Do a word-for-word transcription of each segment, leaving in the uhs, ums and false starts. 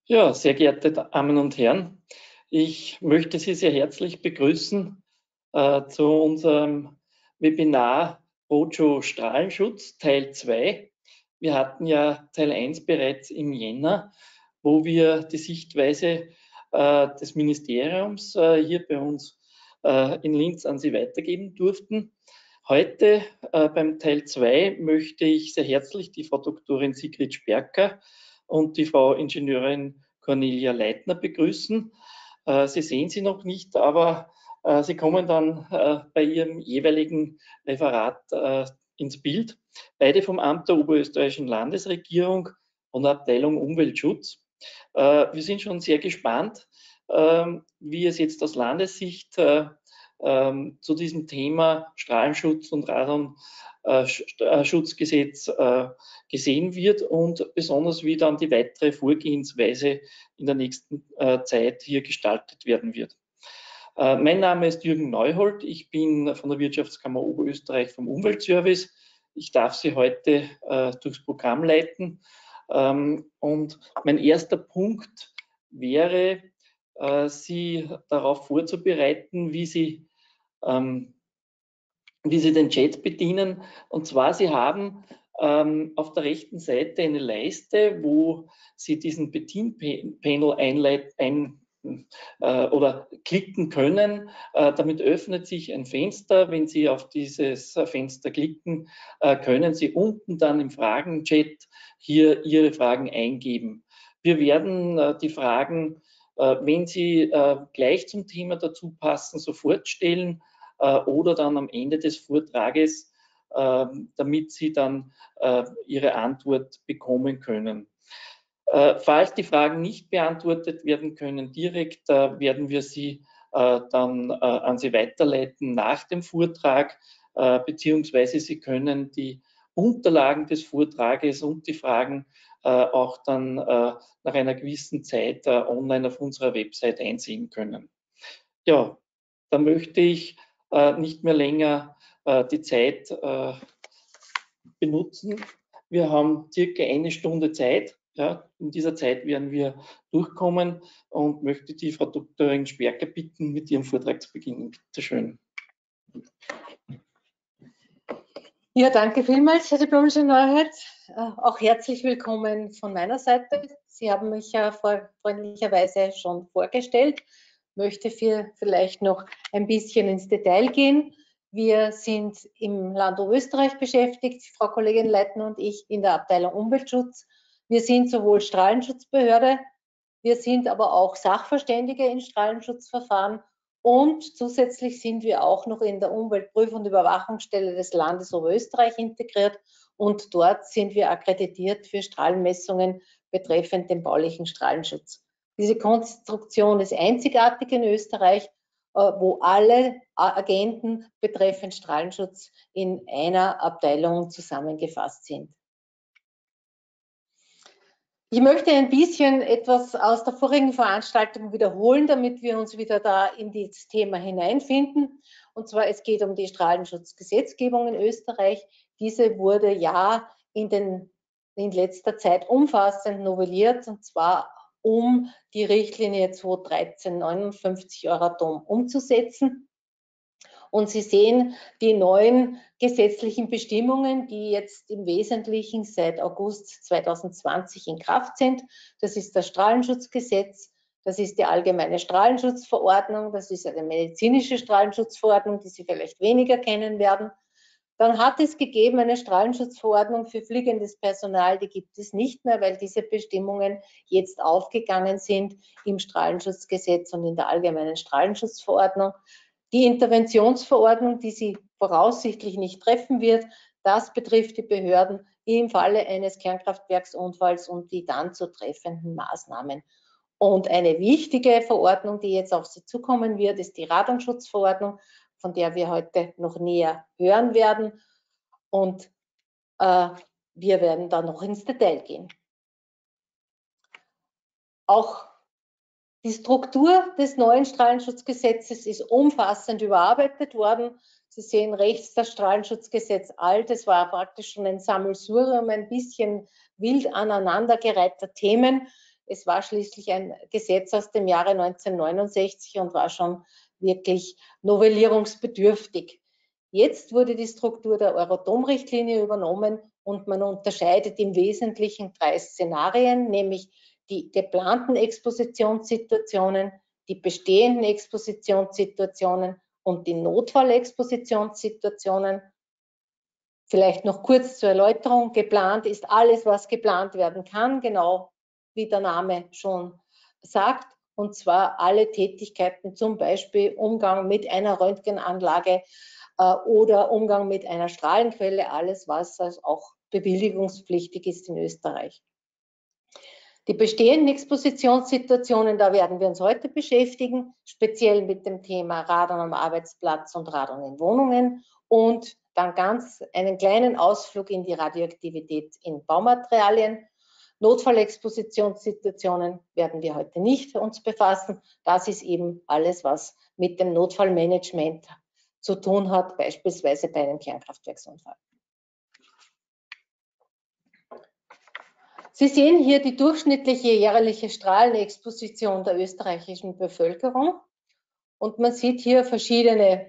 Ja, sehr geehrte Damen und Herren, ich möchte Sie sehr herzlich begrüßen äh, zu unserem Webinar Roadshow Strahlenschutz Teil zwei. Wir hatten ja Teil eins bereits im Jänner, wo wir die Sichtweise äh, des Ministeriums äh, hier bei uns äh, in Linz an Sie weitergeben durften. Heute äh, beim Teil zwei möchte ich sehr herzlich die Frau Doktorin Sigrid Sperker und die Frau Ingenieurin Cornelia Leitner begrüßen. Äh, Sie sehen sie noch nicht, aber äh, sie kommen dann äh, bei ihrem jeweiligen Referat äh, ins Bild. Beide vom Amt der Oberösterreichischen Landesregierung und Abteilung Umweltschutz. Äh, wir sind schon sehr gespannt, äh, wie es jetzt aus Landessicht äh, ähm, zu diesem Thema Strahlenschutz und Radarnschutzgesetz äh, gesehen wird und besonders wie dann die weitere Vorgehensweise in der nächsten äh, Zeit hier gestaltet werden wird. Äh, mein Name ist Jürgen Neuhold, ich bin von der Wirtschaftskammer Oberösterreich vom Umweltservice. Ich darf Sie heute äh, durchs Programm leiten ähm, und mein erster Punkt wäre, äh, Sie darauf vorzubereiten, wie Sie ähm, wie Sie den Chat bedienen. Und zwar, Sie haben ähm, auf der rechten Seite eine Leiste, wo Sie diesen Bedienpanel einleiten ein, äh, oder klicken können. Äh, damit öffnet sich ein Fenster. Wenn Sie auf dieses Fenster klicken, äh, können Sie unten dann im Fragenchat hier Ihre Fragen eingeben. Wir werden äh, die Fragen, äh, wenn sie äh, gleich zum Thema dazu passen, sofort stellen oder dann am Ende des Vortrages, damit Sie dann Ihre Antwort bekommen können. Falls die Fragen nicht beantwortet werden können direkt, werden wir sie dann an Sie weiterleiten nach dem Vortrag, beziehungsweise Sie können die Unterlagen des Vortrages und die Fragen auch dann nach einer gewissen Zeit online auf unserer Website einsehen können. Ja, da möchte ich äh, nicht mehr länger äh, die Zeit äh, benutzen. Wir haben circa eine Stunde Zeit. Ja, in dieser Zeit werden wir durchkommen und möchte die Frau Doktorin Sperker bitten, mit ihrem Vortrag zu beginnen. Bitte schön. Ja, danke vielmals, Herr Diplom-Ingenieur. Auch herzlich willkommen von meiner Seite. Sie haben mich ja freundlicherweise schon vorgestellt. Möchte für vielleicht noch ein bisschen ins Detail gehen. Wir sind im Land Oberösterreich beschäftigt, Frau Kollegin Leitner und ich in der Abteilung Umweltschutz. Wir sind sowohl Strahlenschutzbehörde, wir sind aber auch Sachverständige in Strahlenschutzverfahren und zusätzlich sind wir auch noch in der Umweltprüf- und Überwachungsstelle des Landes Oberösterreich integriert und dort sind wir akkreditiert für Strahlenmessungen betreffend den baulichen Strahlenschutz. Diese Konstruktion ist einzigartig in Österreich, wo alle Agenten betreffend Strahlenschutz in einer Abteilung zusammengefasst sind. Ich möchte ein bisschen etwas aus der vorigen Veranstaltung wiederholen, damit wir uns wieder da in das Thema hineinfinden. Und zwar, es geht um die Strahlenschutzgesetzgebung in Österreich. Diese wurde ja in, den, in letzter Zeit umfassend novelliert, und zwar um die Richtlinie zweitausenddreizehn neunundfünfzig Euratom umzusetzen. Und Sie sehen die neuen gesetzlichen Bestimmungen, die jetzt im Wesentlichen seit August zweitausendzwanzig in Kraft sind. Das ist das Strahlenschutzgesetz, das ist die allgemeine Strahlenschutzverordnung, das ist eine medizinische Strahlenschutzverordnung, die Sie vielleicht weniger kennen werden. Dann hat es gegeben eine Strahlenschutzverordnung für fliegendes Personal, die gibt es nicht mehr, weil diese Bestimmungen jetzt aufgegangen sind im Strahlenschutzgesetz und in der allgemeinen Strahlenschutzverordnung. Die Interventionsverordnung, die Sie voraussichtlich nicht treffen wird, das betrifft die Behörden im Falle eines Kernkraftwerksunfalls und die dann zu treffenden Maßnahmen. Und eine wichtige Verordnung, die jetzt auf Sie zukommen wird, ist die Radarnschutzverordnung, von der wir heute noch näher hören werden. Und äh, wir werden da noch ins Detail gehen. Auch die Struktur des neuen Strahlenschutzgesetzes ist umfassend überarbeitet worden. Sie sehen rechts das Strahlenschutzgesetz alt. Es war praktisch schon ein Sammelsurium, ein bisschen wild aneinandergereihter Themen. Es war schließlich ein Gesetz aus dem Jahre neunzehnhundertneunundsechzig und war schon wirklich novellierungsbedürftig. Jetzt wurde die Struktur der Euratom-Richtlinie übernommen und man unterscheidet im Wesentlichen drei Szenarien, nämlich die geplanten Expositionssituationen, die bestehenden Expositionssituationen und die Notfallexpositionssituationen. Vielleicht noch kurz zur Erläuterung. Geplant ist alles, was geplant werden kann, genau wie der Name schon sagt. Und zwar alle Tätigkeiten, zum Beispiel Umgang mit einer Röntgenanlage äh, oder Umgang mit einer Strahlenquelle, alles, was also auch bewilligungspflichtig ist in Österreich. Die bestehenden Expositionssituationen, da werden wir uns heute beschäftigen, speziell mit dem Thema Radon am Arbeitsplatz und Radon in Wohnungen und dann ganz einen kleinen Ausflug in die Radioaktivität in Baumaterialien. Notfallexpositionssituationen werden wir heute nicht uns befassen. Das ist eben alles, was mit dem Notfallmanagement zu tun hat, beispielsweise bei einem Kernkraftwerksunfall. Sie sehen hier die durchschnittliche jährliche Strahlenexposition der österreichischen Bevölkerung und man sieht hier verschiedene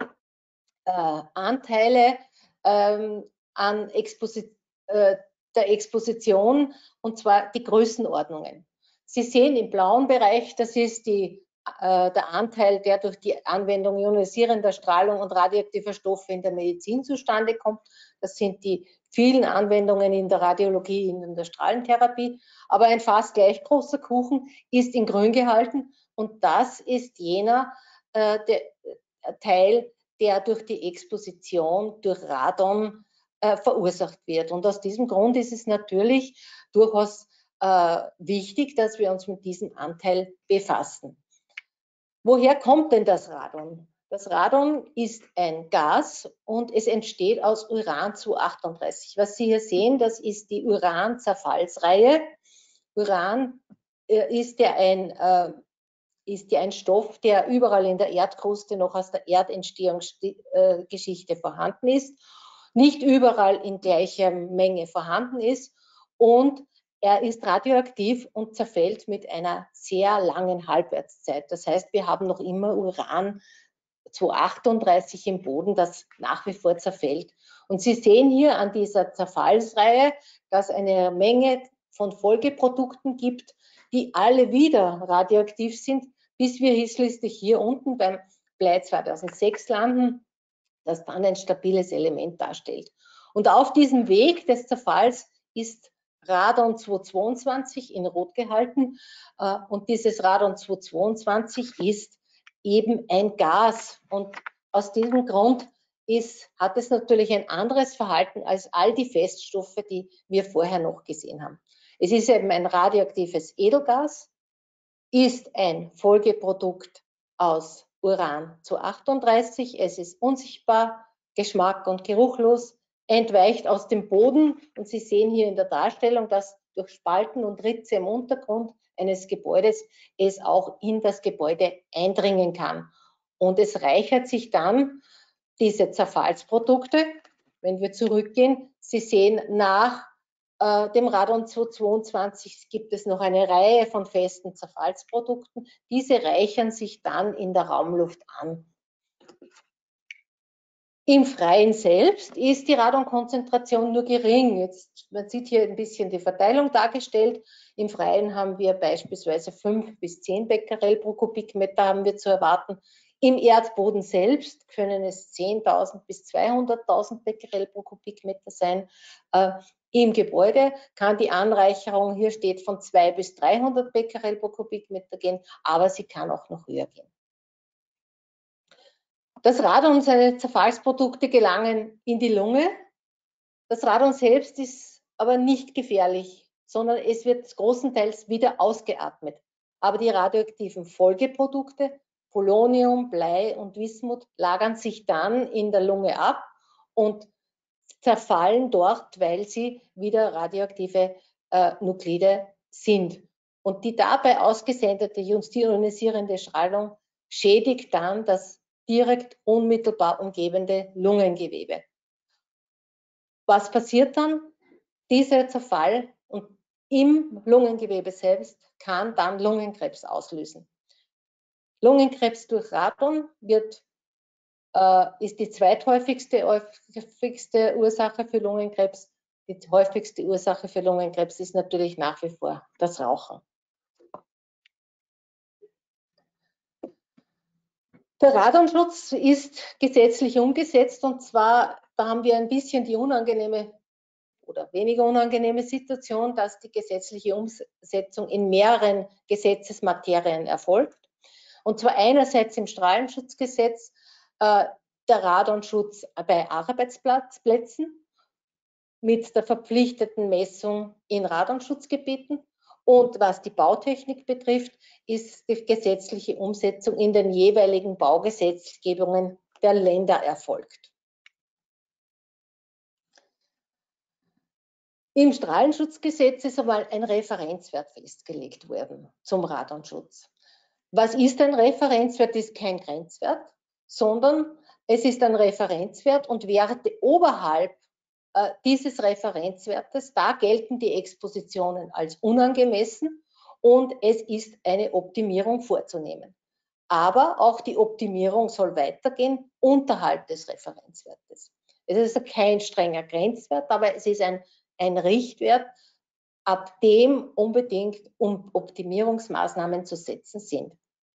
äh, Anteile ähm, an Exposi äh, der Exposition, und zwar die Größenordnungen. Sie sehen im blauen Bereich, das ist die, äh, der Anteil, der durch die Anwendung ionisierender Strahlung und radioaktiver Stoffe in der Medizin zustande kommt. Das sind die vielen Anwendungen in der Radiologie, in der Strahlentherapie. Aber ein fast gleich großer Kuchen ist in grün gehalten und das ist jener äh, der, Teil, der durch die Exposition durch Radon äh, verursacht wird. Und aus diesem Grund ist es natürlich durchaus äh, wichtig, dass wir uns mit diesem Anteil befassen. Woher kommt denn das Radon? Das Radon ist ein Gas und es entsteht aus Uran zweihundertachtunddreißig. Was Sie hier sehen, das ist die Uran-Zerfallsreihe. Uran äh, ist ja ein äh, ist ja ein Stoff, der überall in der Erdkruste noch aus der Erdentstehungsgeschichte vorhanden ist, nicht überall in gleicher Menge vorhanden ist und er ist radioaktiv und zerfällt mit einer sehr langen Halbwertszeit. Das heißt, wir haben noch immer Uran zweihundertachtunddreißig im Boden, das nach wie vor zerfällt. Und Sie sehen hier an dieser Zerfallsreihe, dass eine Menge von Folgeprodukten gibt, die alle wieder radioaktiv sind, bis wir schließlich hier unten beim Blei zweitausendsechs landen, das dann ein stabiles Element darstellt. Und auf diesem Weg des Zerfalls ist Radon zweihundertzweiundzwanzig in Rot gehalten und dieses Radon zweihundertzweiundzwanzig ist eben ein Gas und aus diesem Grund ist, hat es natürlich ein anderes Verhalten als all die Feststoffe, die wir vorher noch gesehen haben. Es ist eben ein radioaktives Edelgas, ist ein Folgeprodukt aus Uran zweihundertachtunddreißig. Es ist unsichtbar, geschmack- und geruchlos, entweicht aus dem Boden und Sie sehen hier in der Darstellung, dass durch Spalten und Ritze im Untergrund eines Gebäudes es auch in das Gebäude eindringen kann. Und es reichert sich dann diese Zerfallsprodukte, wenn wir zurückgehen, Sie sehen nach äh, dem Radon zweihundertzweiundzwanzig gibt es noch eine Reihe von festen Zerfallsprodukten. Diese reichern sich dann in der Raumluft an. Im Freien selbst ist die Radonkonzentration nur gering. Jetzt, man sieht hier ein bisschen die Verteilung dargestellt. Im Freien haben wir beispielsweise fünf bis zehn Becquerel pro Kubikmeter haben wir zu erwarten. Im Erdboden selbst können es zehntausend bis zweihunderttausend Becquerel pro Kubikmeter sein. Äh, Im Gebäude kann die Anreicherung, hier steht, von zweihundert bis dreihundert Becquerel pro Kubikmeter gehen, aber sie kann auch noch höher gehen. Das Radon und seine Zerfallsprodukte gelangen in die Lunge. Das Radon selbst ist aber nicht gefährlich, sondern es wird großenteils wieder ausgeatmet. Aber die radioaktiven Folgeprodukte, Polonium, Blei und Wismut, lagern sich dann in der Lunge ab und zerfallen dort, weil sie wieder radioaktive äh, Nuklide sind. Und die dabei ausgesendete ionisierende Strahlung schädigt dann das direkt unmittelbar umgebende Lungengewebe. Was passiert dann? Dieser Zerfall und im Lungengewebe selbst kann dann Lungenkrebs auslösen. Lungenkrebs durch Radon wird, äh, ist die zweithäufigste häufigste Ursache für Lungenkrebs. Die häufigste Ursache für Lungenkrebs ist natürlich nach wie vor das Rauchen. Der Radonschutz ist gesetzlich umgesetzt, und zwar, da haben wir ein bisschen die unangenehme oder weniger unangenehme Situation, dass die gesetzliche Umsetzung in mehreren Gesetzesmaterien erfolgt. Und zwar einerseits im Strahlenschutzgesetz äh, der Radonschutz bei Arbeitsplätzen mit der verpflichteten Messung in Radonschutzgebieten. Und was die Bautechnik betrifft, ist die gesetzliche Umsetzung in den jeweiligen Baugesetzgebungen der Länder erfolgt. Im Strahlenschutzgesetz ist einmal ein Referenzwert festgelegt worden zum Radonschutz. Was ist ein Referenzwert? Das ist kein Grenzwert, sondern es ist ein Referenzwert, und Werte oberhalb äh, dieses Referenzwertes, da gelten die Expositionen als unangemessen und es ist eine Optimierung vorzunehmen. Aber auch die Optimierung soll weitergehen unterhalb des Referenzwertes. Es ist also kein strenger Grenzwert, aber es ist ein, ein Richtwert, ab dem unbedingt um Optimierungsmaßnahmen zu setzen sind.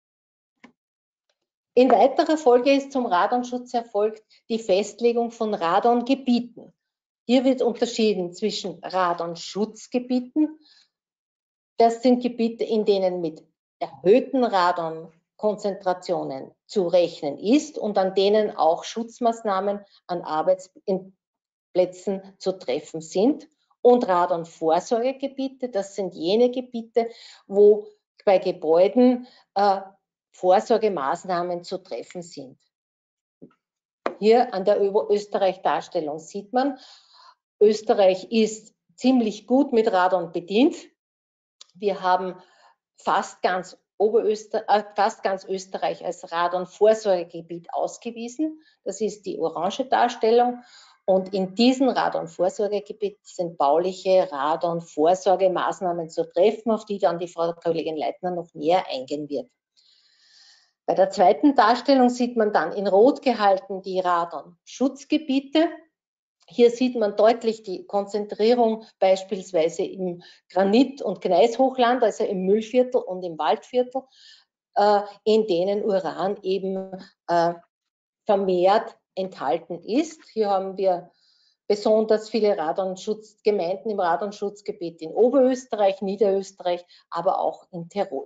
In weiterer Folge ist zum Radonschutz erfolgt die Festlegung von Radongebieten. Hier wird unterschieden zwischen Radonschutzgebieten. Das sind Gebiete, in denen mit erhöhten Radonkonzentrationen zu rechnen ist und an denen auch Schutzmaßnahmen an Arbeitsplätzen zu treffen sind. Und Radonvorsorgegebiete, das sind jene Gebiete, wo bei Gebäuden äh, Vorsorgemaßnahmen zu treffen sind. Hier an der Österreich-Darstellung sieht man, Österreich ist ziemlich gut mit Radon bedient. Wir haben fast ganz, Oberöster äh, fast ganz Österreich als Radon-Vorsorgegebiet ausgewiesen. Das ist die orange Darstellung. Und in diesem Radon-Vorsorgegebiet sind bauliche Radon-Vorsorgemaßnahmen zu treffen, auf die dann die Frau Kollegin Leitner noch näher eingehen wird. Bei der zweiten Darstellung sieht man dann in Rot gehalten die Radon-Schutzgebiete. Hier sieht man deutlich die Konzentrierung beispielsweise im Granit- und Gneishochland, also im Müllviertel und im Waldviertel, in denen Uran eben vermehrt enthalten ist. Hier haben wir besonders viele Radonschutzgemeinden im Radonschutzgebiet in Oberösterreich, Niederösterreich, aber auch in Tirol.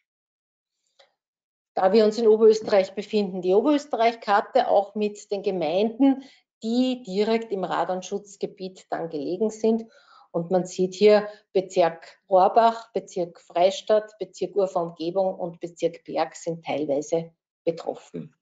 Da wir uns in Oberösterreich befinden, die Oberösterreich-Karte auch mit den Gemeinden, die direkt im Radonschutzgebiet dann gelegen sind. Und man sieht hier Bezirk Rohrbach, Bezirk Freistadt, Bezirk Uferumgebung und Bezirk Berg sind teilweise betroffen.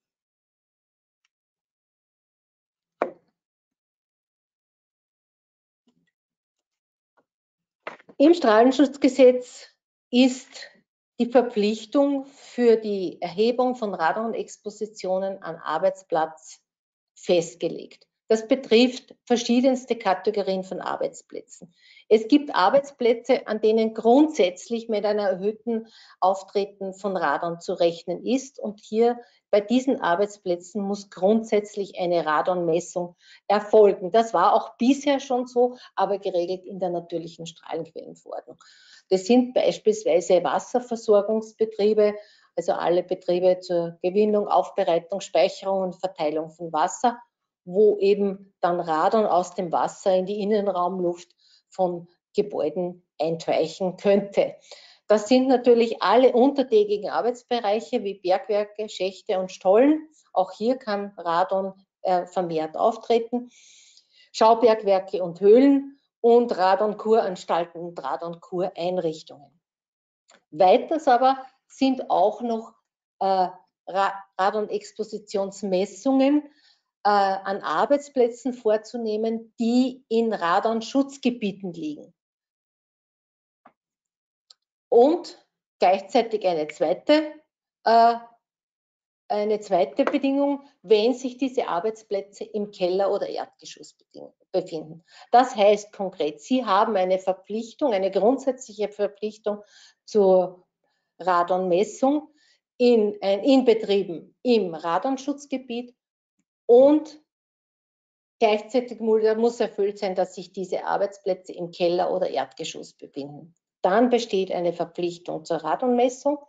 Im Strahlenschutzgesetz ist die Verpflichtung für die Erhebung von Radonexpositionen am Arbeitsplatz festgelegt. Das betrifft verschiedenste Kategorien von Arbeitsplätzen. Es gibt Arbeitsplätze, an denen grundsätzlich mit einem erhöhten Auftreten von Radon zu rechnen ist. Und hier bei diesen Arbeitsplätzen muss grundsätzlich eine Radonmessung erfolgen. Das war auch bisher schon so, aber geregelt in der natürlichen Strahlenquellenverordnung. Das sind beispielsweise Wasserversorgungsbetriebe, also alle Betriebe zur Gewinnung, Aufbereitung, Speicherung und Verteilung von Wasser, wo eben dann Radon aus dem Wasser in die Innenraumluft von Gebäuden einschweichen könnte. Das sind natürlich alle untertägigen Arbeitsbereiche wie Bergwerke, Schächte und Stollen. Auch hier kann Radon äh, vermehrt auftreten. Schaubergwerke und Höhlen und Radonkuranstalten und Radonkureinrichtungen. Weiters aber sind auch noch äh, Radonexpositionsmessungen äh, an Arbeitsplätzen vorzunehmen, die in Radonschutzgebieten liegen. Und gleichzeitig eine zweite äh, eine zweite Bedingung, wenn sich diese Arbeitsplätze im Keller oder Erdgeschoss befinden. Das heißt konkret, Sie haben eine Verpflichtung, eine grundsätzliche Verpflichtung zur Radonmessung in, in Betrieben im Radonschutzgebiet und gleichzeitig muss erfüllt sein, dass sich diese Arbeitsplätze im Keller oder Erdgeschoss befinden. Dann besteht eine Verpflichtung zur Radonmessung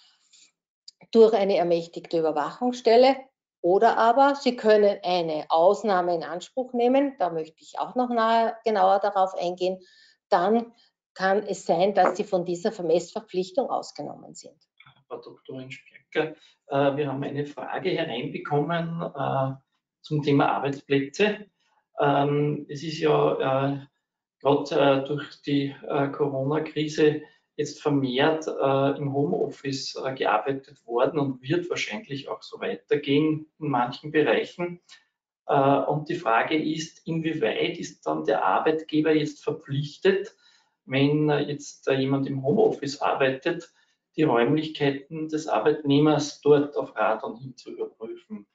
durch eine ermächtigte Überwachungsstelle oder aber Sie können eine Ausnahme in Anspruch nehmen, da möchte ich auch noch nahe, genauer darauf eingehen, dann kann es sein, dass Sie von dieser Vermessverpflichtung ausgenommen sind. Frau Doktorin Sperker, äh, wir haben eine Frage hereinbekommen äh, zum Thema Arbeitsplätze. Ähm, es ist ja äh, gerade äh, durch die äh, Corona-Krise jetzt vermehrt äh, im Homeoffice äh, gearbeitet worden und wird wahrscheinlich auch so weitergehen in manchen Bereichen. Äh, und die Frage ist, inwieweit ist dann der Arbeitgeber jetzt verpflichtet, wenn äh, jetzt äh, jemand im Homeoffice arbeitet, die Räumlichkeiten des Arbeitnehmers dort auf Radon hin zu überprüfen?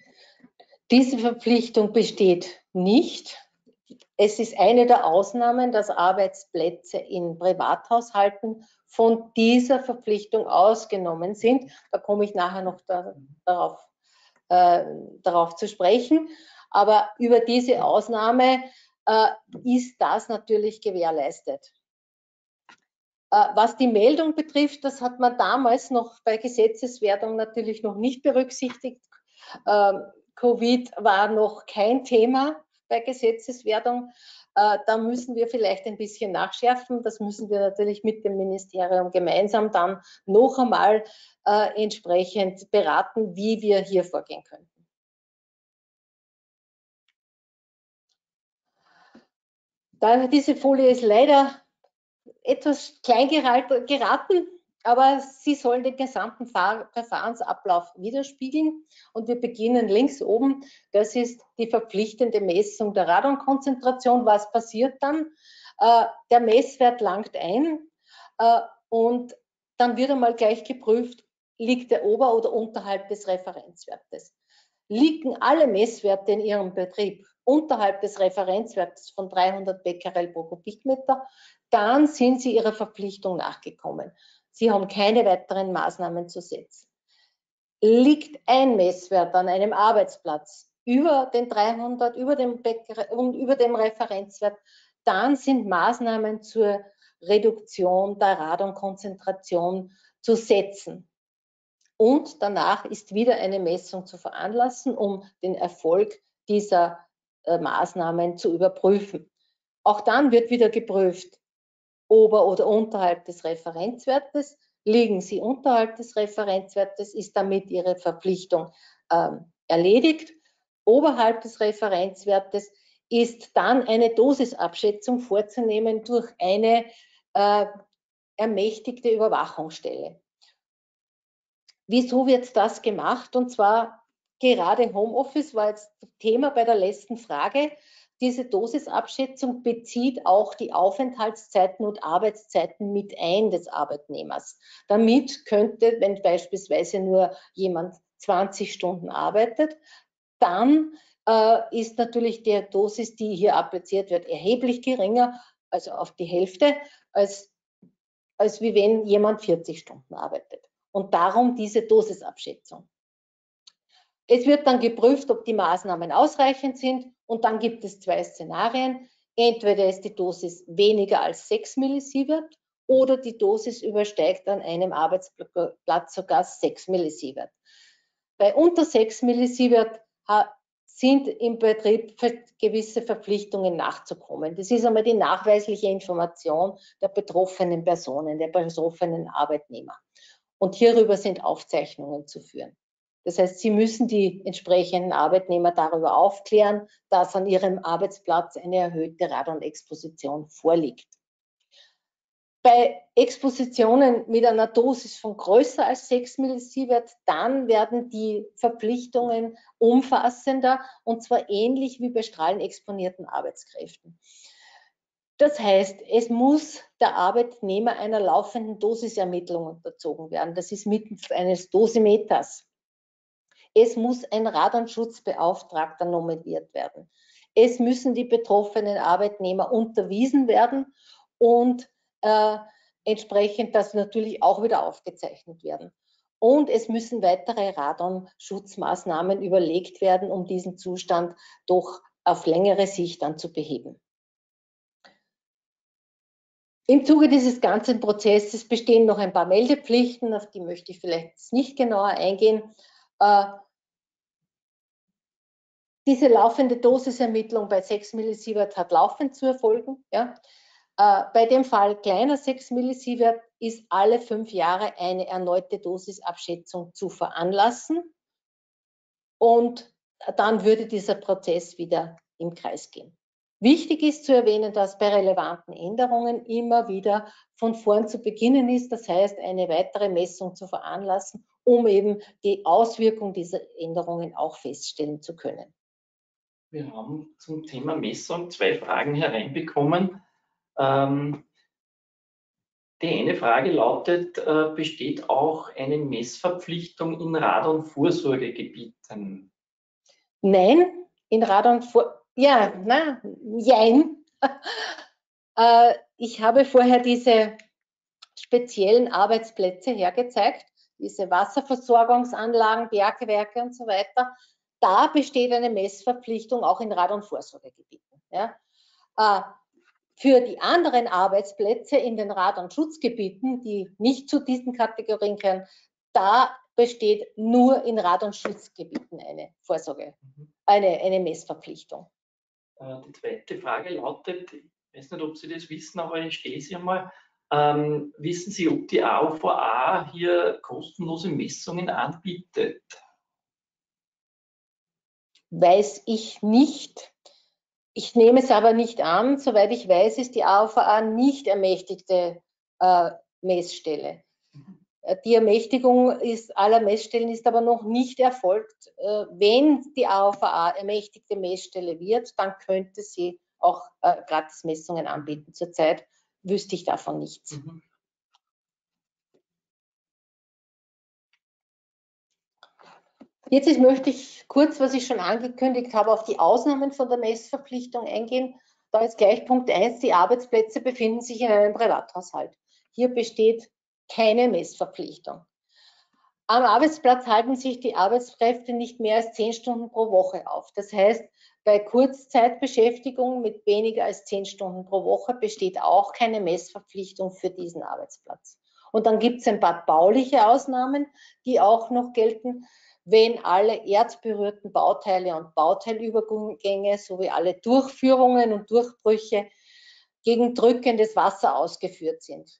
Diese Verpflichtung besteht nicht. Es ist eine der Ausnahmen, dass Arbeitsplätze in Privathaushalten von dieser Verpflichtung ausgenommen sind. Da komme ich nachher noch da, darauf, äh, darauf zu sprechen. Aber über diese Ausnahme äh, ist das natürlich gewährleistet. Äh, was die Meldung betrifft, das hat man damals noch bei Gesetzeswerdung natürlich noch nicht berücksichtigt. Ähm, Covid war noch kein Thema bei Gesetzeswerdung. Äh, da müssen wir vielleicht ein bisschen nachschärfen. Das müssen wir natürlich mit dem Ministerium gemeinsam dann noch einmal äh, entsprechend beraten, wie wir hier vorgehen könnten. Da diese Folie ist leider etwas klein geraten, aber sie sollen den gesamten Verfahrensablauf widerspiegeln. Und wir beginnen links oben. Das ist die verpflichtende Messung der Radonkonzentration. Was passiert dann? Äh, der Messwert langt ein äh, und dann wird einmal gleich geprüft, liegt er ober- oder unterhalb des Referenzwertes. Liegen alle Messwerte in Ihrem Betrieb unterhalb des Referenzwertes von dreihundert Becquerel pro Kubikmeter, dann sind Sie Ihrer Verpflichtung nachgekommen. Sie haben keine weiteren Maßnahmen zu setzen. Liegt ein Messwert an einem Arbeitsplatz über den dreihundert, über dem, Becquerel und über dem Referenzwert, dann sind Maßnahmen zur Reduktion der Radonkonzentration zu setzen. Und danach ist wieder eine Messung zu veranlassen, um den Erfolg dieser äh, Maßnahmen zu überprüfen. Auch dann wird wieder geprüft, ober- oder unterhalb des Referenzwertes. Liegen Sie unterhalb des Referenzwertes, ist damit Ihre Verpflichtung ähm, erledigt. Oberhalb des Referenzwertes ist dann eine Dosisabschätzung vorzunehmen durch eine äh, ermächtigte Überwachungsstelle. Wieso wird das gemacht? Und zwar gerade Homeoffice war jetzt Thema bei der letzten Frage. Diese Dosisabschätzung bezieht auch die Aufenthaltszeiten und Arbeitszeiten mit ein des Arbeitnehmers. Damit könnte, wenn beispielsweise nur jemand zwanzig Stunden arbeitet, dann äh, ist natürlich die Dosis, die hier appliziert wird, erheblich geringer, also auf die Hälfte, als, als wie wenn jemand vierzig Stunden arbeitet. Und darum diese Dosisabschätzung. Es wird dann geprüft, ob die Maßnahmen ausreichend sind und dann gibt es zwei Szenarien. Entweder ist die Dosis weniger als sechs Millisievert oder die Dosis übersteigt an einem Arbeitsplatz sogar sechs Millisievert. Bei unter sechs Millisievert sind im Betrieb gewisse Verpflichtungen nachzukommen. Das ist einmal die nachweisliche Information der betroffenen Personen, der betroffenen Arbeitnehmer. Und hierüber sind Aufzeichnungen zu führen. Das heißt, Sie müssen die entsprechenden Arbeitnehmer darüber aufklären, dass an ihrem Arbeitsplatz eine erhöhte Radonexposition vorliegt. Bei Expositionen mit einer Dosis von größer als sechs Millisievert, dann werden die Verpflichtungen umfassender und zwar ähnlich wie bei strahlenexponierten Arbeitskräften. Das heißt, es muss der Arbeitnehmer einer laufenden Dosisermittlung unterzogen werden. Das ist mittels eines Dosimeters. Es muss ein Radarnschutzbeauftragter nominiert werden. Es müssen die betroffenen Arbeitnehmer unterwiesen werden und äh, entsprechend das natürlich auch wieder aufgezeichnet werden. Und es müssen weitere Radonschutzmaßnahmen überlegt werden, um diesen Zustand doch auf längere Sicht dann zu beheben. Im Zuge dieses ganzen Prozesses bestehen noch ein paar Meldepflichten, auf die möchte ich vielleicht nicht genauer eingehen. Äh, diese laufende Dosisermittlung bei sechs Millisievert hat laufend zu erfolgen. Ja. Äh, bei dem Fall kleiner sechs Millisievert ist alle fünf Jahre eine erneute Dosisabschätzung zu veranlassen und dann würde dieser Prozess wieder im Kreis gehen. Wichtig ist zu erwähnen, dass bei relevanten Änderungen immer wieder von vorn zu beginnen ist, das heißt, eine weitere Messung zu veranlassen, um eben die Auswirkung dieser Änderungen auch feststellen zu können. Wir haben zum Thema Messung zwei Fragen hereinbekommen. Ähm, die eine Frage lautet, äh, besteht auch eine Messverpflichtung in Radonvorsorgegebieten? Nein, in Radon, ja, na, jein. äh, ich habe vorher diese speziellen Arbeitsplätze hergezeigt, diese Wasserversorgungsanlagen, Bergwerke und so weiter. Da besteht eine Messverpflichtung auch in Radonvorsorgegebieten. Ja. Äh, für die anderen Arbeitsplätze in den Radonschutzgebieten, die nicht zu diesen Kategorien gehören, da besteht nur in Radonschutzgebieten eine Vorsorge, eine, eine Messverpflichtung. Die zweite Frage lautet, ich weiß nicht, ob Sie das wissen, aber ich stelle sie einmal. Ähm, wissen Sie, ob die A O V A hier kostenlose Messungen anbietet? Weiß ich nicht. Ich nehme es aber nicht an. Soweit ich weiß, ist die A O V A nicht ermächtigte äh, Messstelle. Die Ermächtigung ist, aller Messstellen ist aber noch nicht erfolgt. Äh, wenn die A O V A ermächtigte Messstelle wird, dann könnte sie auch äh, Gratismessungen anbieten. Zurzeit wüsste ich davon nichts. Mhm. Jetzt ist, möchte ich kurz, was ich schon angekündigt habe, auf die Ausnahmen von der Messverpflichtung eingehen. Da ist gleich Punkt eins, die Arbeitsplätze befinden sich in einem Privathaushalt. Hier besteht keine Messverpflichtung. Am Arbeitsplatz halten sich die Arbeitskräfte nicht mehr als zehn Stunden pro Woche auf. Das heißt, bei Kurzzeitbeschäftigung mit weniger als zehn Stunden pro Woche besteht auch keine Messverpflichtung für diesen Arbeitsplatz. Und dann gibt es ein paar bauliche Ausnahmen, die auch noch gelten, wenn alle erdberührten Bauteile und Bauteilübergänge sowie alle Durchführungen und Durchbrüche gegen drückendes Wasser ausgeführt sind.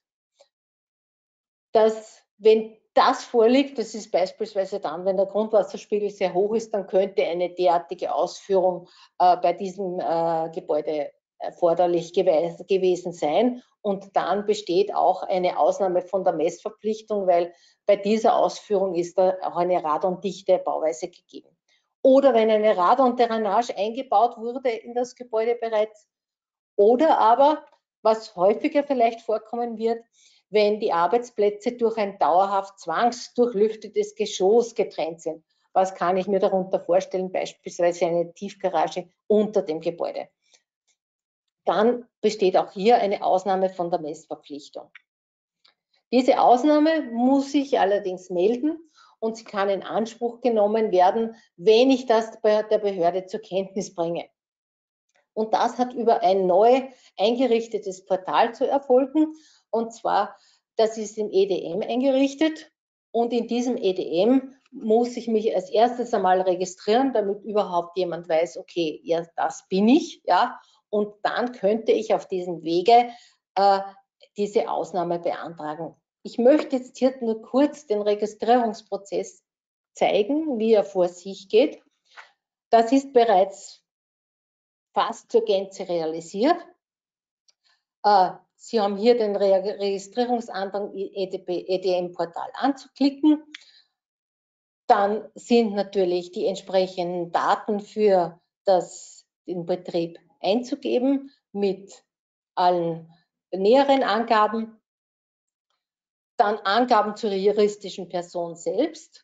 Das, wenn das vorliegt, das ist beispielsweise dann, wenn der Grundwasserspiegel sehr hoch ist, dann könnte eine derartige Ausführung äh, bei diesem äh, Gebäude erforderlich gew gewesen sein. Und dann besteht auch eine Ausnahme von der Messverpflichtung, weil bei dieser Ausführung ist da auch eine radondichte Bauweise gegeben. Oder wenn eine Radondrainage eingebaut wurde in das Gebäude bereits. Oder aber, was häufiger vielleicht vorkommen wird, wenn die Arbeitsplätze durch ein dauerhaft zwangsdurchlüftetes Geschoss getrennt sind. Was kann ich mir darunter vorstellen? Beispielsweise eine Tiefgarage unter dem Gebäude. Dann besteht auch hier eine Ausnahme von der Messverpflichtung. Diese Ausnahme muss ich allerdings melden und sie kann in Anspruch genommen werden, wenn ich das bei der Behörde zur Kenntnis bringe. Und das hat über ein neu eingerichtetes Portal zu erfolgen. Und zwar, das ist im E D M eingerichtet. Und in diesem E D M muss ich mich als erstes einmal registrieren, damit überhaupt jemand weiß, okay, ja, das bin ich. Ja. Und dann könnte ich auf diesem Wege äh, diese Ausnahme beantragen. Ich möchte jetzt hier nur kurz den Registrierungsprozess zeigen, wie er vor sich geht. Das ist bereits fast zur Gänze realisiert. Äh, Sie haben hier den Re Registrierungsantrag E D M-Portal anzuklicken. Dann sind natürlich die entsprechenden Daten für das, den Betrieb einzugeben mit allen näheren Angaben. Dann Angaben zur juristischen Person selbst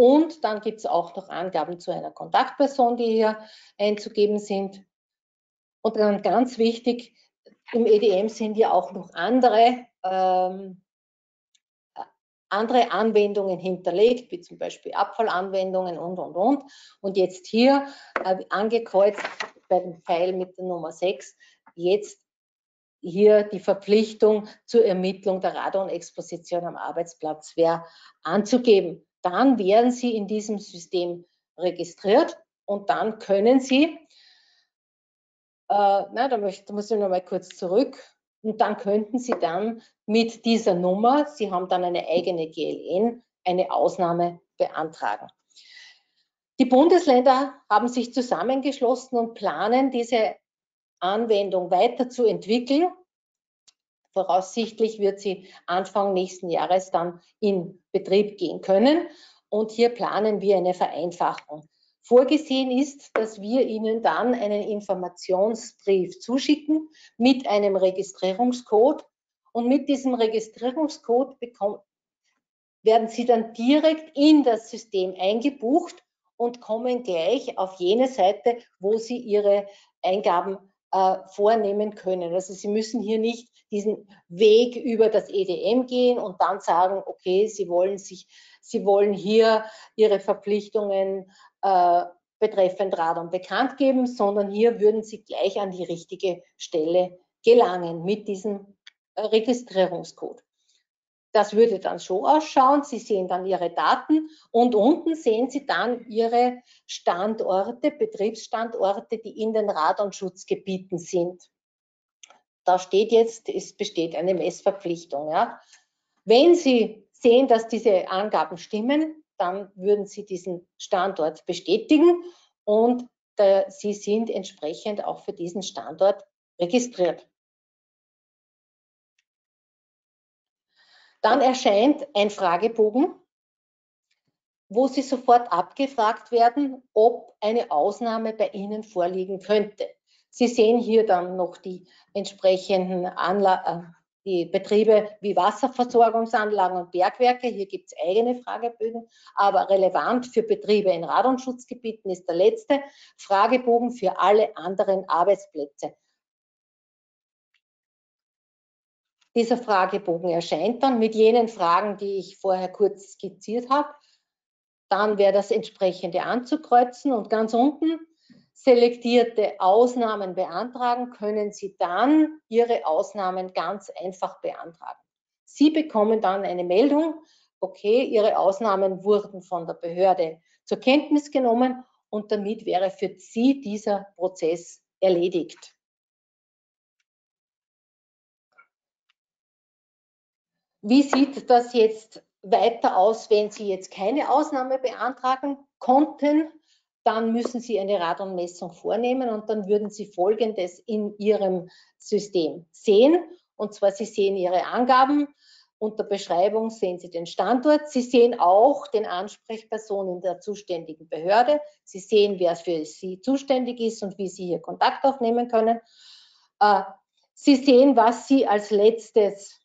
Und dann gibt es auch noch Angaben zu einer Kontaktperson, die hier einzugeben sind. Und dann ganz wichtig, im E D M sind ja auch noch andere, ähm, andere Anwendungen hinterlegt, wie zum Beispiel Abfallanwendungen und, und, und. Und jetzt hier äh, angekreuzt bei dem Pfeil mit der Nummer sechs, jetzt hier die Verpflichtung zur Ermittlung der Radonexposition am Arbeitsplatz wäre anzugeben. Dann werden Sie in diesem System registriert und dann können Sie, äh, na, da, möchte, da muss ich noch mal kurz zurück, und dann könnten Sie dann mit dieser Nummer, Sie haben dann eine eigene G L N, eine Ausnahme beantragen. Die Bundesländer haben sich zusammengeschlossen und planen, diese Anwendung weiterzuentwickeln. Voraussichtlich wird sie Anfang nächsten Jahres dann in Betrieb gehen können. Und hier planen wir eine Vereinfachung. Vorgesehen ist, dass wir Ihnen dann einen Informationsbrief zuschicken mit einem Registrierungscode. Und mit diesem Registrierungscode bekommen, werden Sie dann direkt in das System eingebucht und kommen gleich auf jene Seite, wo Sie Ihre Eingaben äh, vornehmen können. Also Sie müssen hier nicht diesen Weg über das E D M gehen und dann sagen, okay, Sie wollen sich, Sie wollen hier Ihre Verpflichtungen äh, betreffend Radon bekannt geben, sondern hier würden Sie gleich an die richtige Stelle gelangen mit diesem äh, Registrierungscode. Das würde dann so ausschauen. Sie sehen dann Ihre Daten und unten sehen Sie dann Ihre Standorte, Betriebsstandorte, die in den Radonschutzgebieten sind. Da steht jetzt, es besteht eine Messverpflichtung. Ja. Wenn Sie sehen, dass diese Angaben stimmen, dann würden Sie diesen Standort bestätigen und äh, Sie sind entsprechend auch für diesen Standort registriert. Dann erscheint ein Fragebogen, wo Sie sofort abgefragt werden, ob eine Ausnahme bei Ihnen vorliegen könnte. Sie sehen hier dann noch die entsprechenden Anla die Betriebe wie Wasserversorgungsanlagen und Bergwerke. Hier gibt es eigene Fragebögen, aber relevant für Betriebe in Radonschutzgebieten ist der letzte Fragebogen für alle anderen Arbeitsplätze. Dieser Fragebogen erscheint dann mit jenen Fragen, die ich vorher kurz skizziert habe. Dann wäre das entsprechende anzukreuzen und ganz unten selektierte Ausnahmen beantragen, können Sie dann Ihre Ausnahmen ganz einfach beantragen. Sie bekommen dann eine Meldung, okay, Ihre Ausnahmen wurden von der Behörde zur Kenntnis genommen und damit wäre für Sie dieser Prozess erledigt. Wie sieht das jetzt weiter aus, wenn Sie jetzt keine Ausnahme beantragen konnten? Dann müssen Sie eine Radonmessung vornehmen und dann würden Sie Folgendes in Ihrem System sehen. Und zwar, Sie sehen Ihre Angaben. Unter Beschreibung sehen Sie den Standort. Sie sehen auch den Ansprechpersonen der zuständigen Behörde. Sie sehen, wer für Sie zuständig ist und wie Sie hier Kontakt aufnehmen können. Sie sehen, was Sie als letztes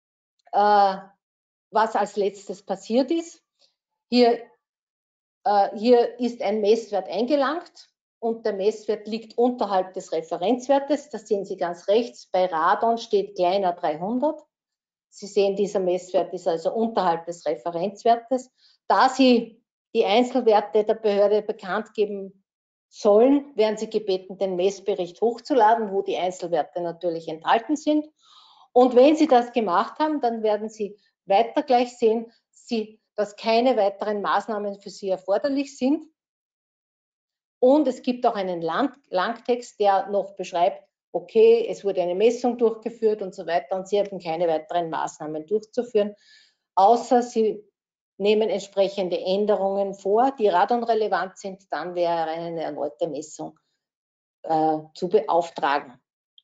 was als letztes passiert ist. Hier, äh, hier ist ein Messwert eingelangt und der Messwert liegt unterhalb des Referenzwertes. Das sehen Sie ganz rechts. Bei Radon steht kleiner dreihundert. Sie sehen, dieser Messwert ist also unterhalb des Referenzwertes. Da Sie die Einzelwerte der Behörde bekannt geben sollen, werden Sie gebeten, den Messbericht hochzuladen, wo die Einzelwerte natürlich enthalten sind. Und wenn Sie das gemacht haben, dann werden Sie weiter gleich sehen, Sie, dass keine weiteren Maßnahmen für Sie erforderlich sind. Und es gibt auch einen Langtext, der noch beschreibt, okay, es wurde eine Messung durchgeführt und so weiter und Sie haben keine weiteren Maßnahmen durchzuführen, außer Sie nehmen entsprechende Änderungen vor, die radonrelevant sind, dann wäre eine erneute Messung äh, zu beauftragen.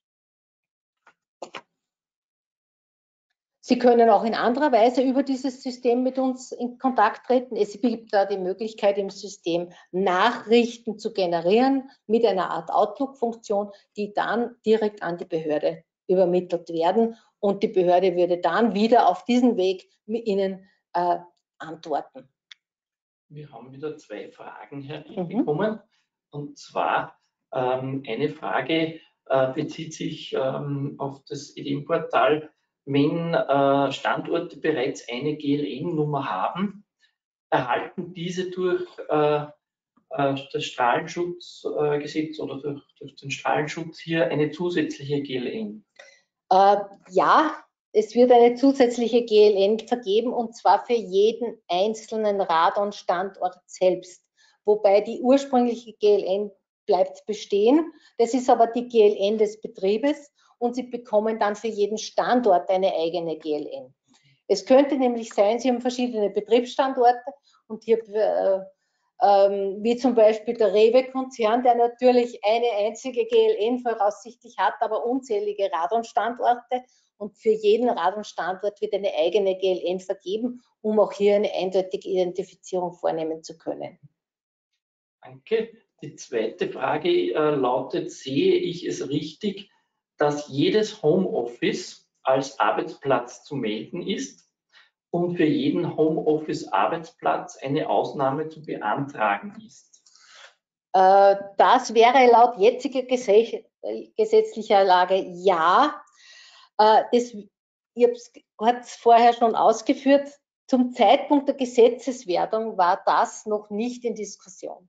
Sie können auch in anderer Weise über dieses System mit uns in Kontakt treten. Es gibt da die Möglichkeit im System Nachrichten zu generieren mit einer Art Outlook-Funktion, die dann direkt an die Behörde übermittelt werden und die Behörde würde dann wieder auf diesen Weg mit Ihnen äh, antworten. Wir haben wieder zwei Fragen hereinbekommen. Mhm. Und zwar ähm, eine Frage äh, bezieht sich ähm, auf das E D M-Portal. Wenn äh, Standorte bereits eine G L N-Nummer haben, erhalten diese durch äh, das Strahlenschutzgesetz äh, oder durch, durch den Strahlenschutz hier eine zusätzliche G L N? Äh, ja, es wird eine zusätzliche G L N vergeben und zwar für jeden einzelnen Radon-Standort selbst, wobei die ursprüngliche G L N bleibt bestehen. Das ist aber die G L N des Betriebes und Sie bekommen dann für jeden Standort eine eigene G L N. Es könnte nämlich sein, Sie haben verschiedene Betriebsstandorte und hier äh, ähm, wie zum Beispiel der Rewe-Konzern, der natürlich eine einzige G L N voraussichtlich hat, aber unzählige Radon-Standorte. Und für jeden Radon-Standort wird eine eigene G L N vergeben, um auch hier eine eindeutige Identifizierung vornehmen zu können. Danke. Die zweite Frage äh, lautet, sehe ich es richtig, dass jedes Homeoffice als Arbeitsplatz zu melden ist und für jeden Homeoffice-Arbeitsplatz eine Ausnahme zu beantragen ist? Äh, das wäre laut jetziger gesetzlicher Lage ja. Äh, das, ich habe es vorher schon ausgeführt, zum Zeitpunkt der Gesetzeswerdung war das noch nicht in Diskussion.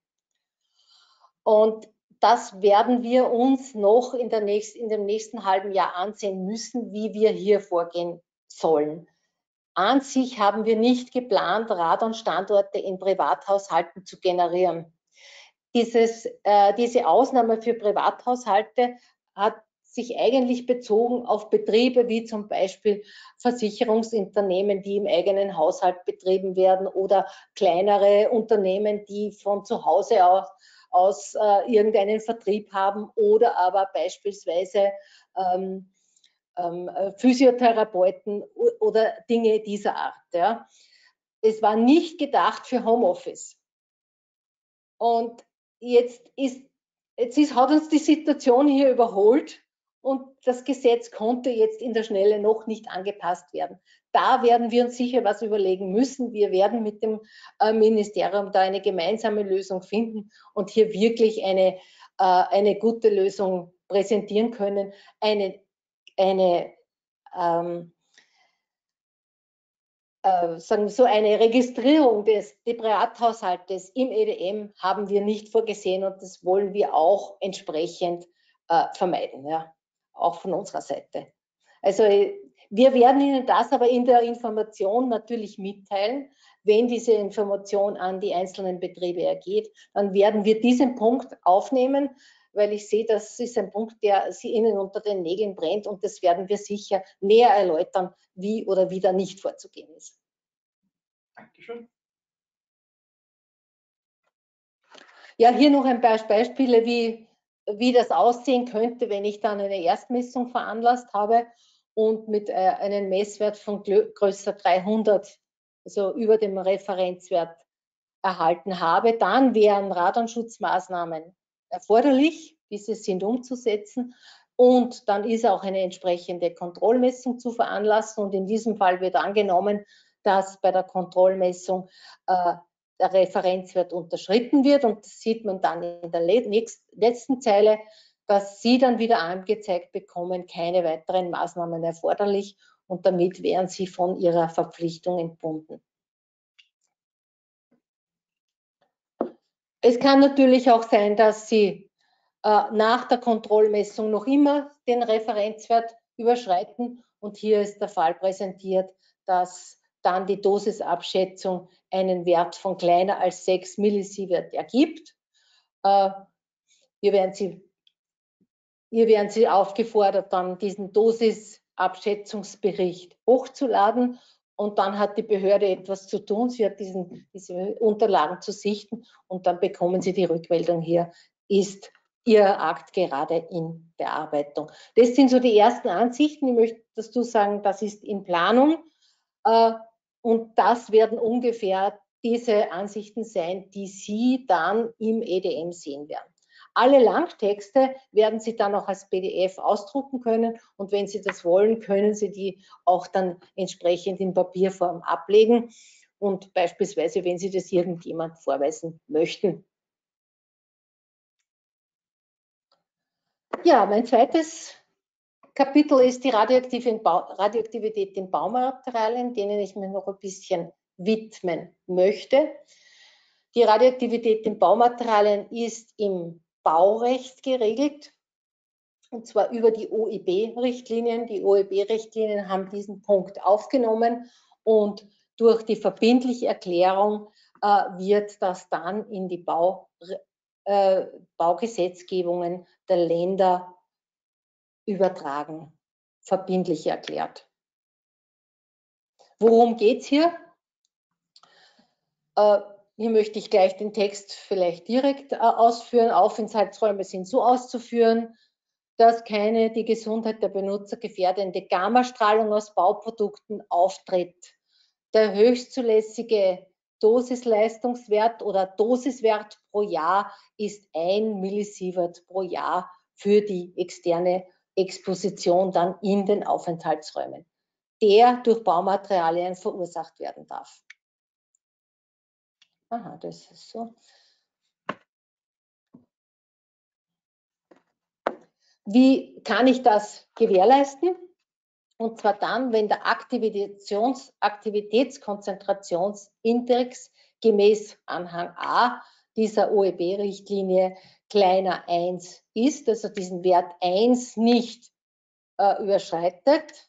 Und das werden wir uns noch in, der nächsten, in dem nächsten halben Jahr ansehen müssen, wie wir hier vorgehen sollen. An sich haben wir nicht geplant, Radon-Standorte in Privathaushalten zu generieren. Dieses, äh, diese Ausnahme für Privathaushalte hat sich eigentlich bezogen auf Betriebe wie zum Beispiel Versicherungsunternehmen, die im eigenen Haushalt betrieben werden oder kleinere Unternehmen, die von zu Hause aus, aus äh, irgendeinen Vertrieb haben oder aber beispielsweise ähm, ähm, Physiotherapeuten oder Dinge dieser Art. Ja. Es war nicht gedacht für Homeoffice. Und jetzt, ist, jetzt ist, hat uns die Situation hier überholt und das Gesetz konnte jetzt in der Schnelle noch nicht angepasst werden. Da werden wir uns sicher was überlegen müssen. Wir werden mit dem äh, Ministerium da eine gemeinsame Lösung finden und hier wirklich eine, äh, eine gute Lösung präsentieren können. Eine, eine ähm, Äh, sagen so eine Registrierung des Privathaushaltes im E D M haben wir nicht vorgesehen und das wollen wir auch entsprechend äh, vermeiden, ja, auch von unserer Seite. Also wir werden Ihnen das aber in der Information natürlich mitteilen. Wenn diese Information an die einzelnen Betriebe ergeht, dann werden wir diesen Punkt aufnehmen, weil ich sehe, das ist ein Punkt, der Sie Ihnen unter den Nägeln brennt und das werden wir sicher näher erläutern, wie oder wie da nicht vorzugehen ist. Dankeschön. Ja, hier noch ein paar Beispiele, wie, wie das aussehen könnte, wenn ich dann eine Erstmessung veranlasst habe und mit äh, einem Messwert von größer dreihundert, also über dem Referenzwert erhalten habe. Dann wären Radonschutzmaßnahmen erforderlich, diese sind umzusetzen. Und dann ist auch eine entsprechende Kontrollmessung zu veranlassen. Und in diesem Fall wird angenommen, dass bei der Kontrollmessung äh, der Referenzwert unterschritten wird. Und das sieht man dann in der letzten Zeile, dass Sie dann wieder angezeigt bekommen, keine weiteren Maßnahmen erforderlich. Und damit wären Sie von Ihrer Verpflichtung entbunden. Es kann natürlich auch sein, dass Sie äh, nach der Kontrollmessung noch immer den Referenzwert überschreiten. Und hier ist der Fall präsentiert, dass dann die Dosisabschätzung einen Wert von kleiner als sechs Millisievert ergibt. Äh, hier, werden Sie, hier werden Sie aufgefordert, dann diesen Dosisabschätzungsbericht hochzuladen. Und dann hat die Behörde etwas zu tun. Sie hat diesen, diese Unterlagen zu sichten und dann bekommen Sie die Rückmeldung, hier ist Ihr Akt gerade in Bearbeitung. Das sind so die ersten Ansichten. Ich möchte dazu sagen, das ist in Planung. Und das werden ungefähr diese Ansichten sein, die Sie dann im E D M sehen werden. Alle Langtexte werden Sie dann auch als P D F ausdrucken können und wenn Sie das wollen, können Sie die auch dann entsprechend in Papierform ablegen. und beispielsweise, wenn Sie das irgendjemand vorweisen möchten. Ja, mein zweites Kapitel ist die Radioaktive in Radioaktivität in Baumaterialien, denen ich mir noch ein bisschen widmen möchte. Die Radioaktivität in Baumaterialien ist im Baurecht geregelt, und zwar über die O E B-Richtlinien. Die O E B-Richtlinien haben diesen Punkt aufgenommen und durch die verbindliche Erklärung äh, wird das dann in die Bau, äh, Baugesetzgebungen der Länder übertragen, verbindlich erklärt. Worum geht es hier? Äh, hier möchte ich gleich den Text vielleicht direkt äh, ausführen. Aufenthaltsräume sind so auszuführen, dass keine die Gesundheit der Benutzer gefährdende Gammastrahlung aus Bauprodukten auftritt. Der höchstzulässige Dosisleistungswert oder Dosiswert pro Jahr ist ein Millisievert pro Jahr für die externe Exposition dann in den Aufenthaltsräumen, der durch Baumaterialien verursacht werden darf. Aha, das ist so. Wie kann ich das gewährleisten? Und zwar dann, wenn der Aktivitäts Aktivitätskonzentrationsindex gemäß Anhang A dieser O E B-Richtlinie kleiner eins ist, also diesen Wert eins nicht äh, überschreitet,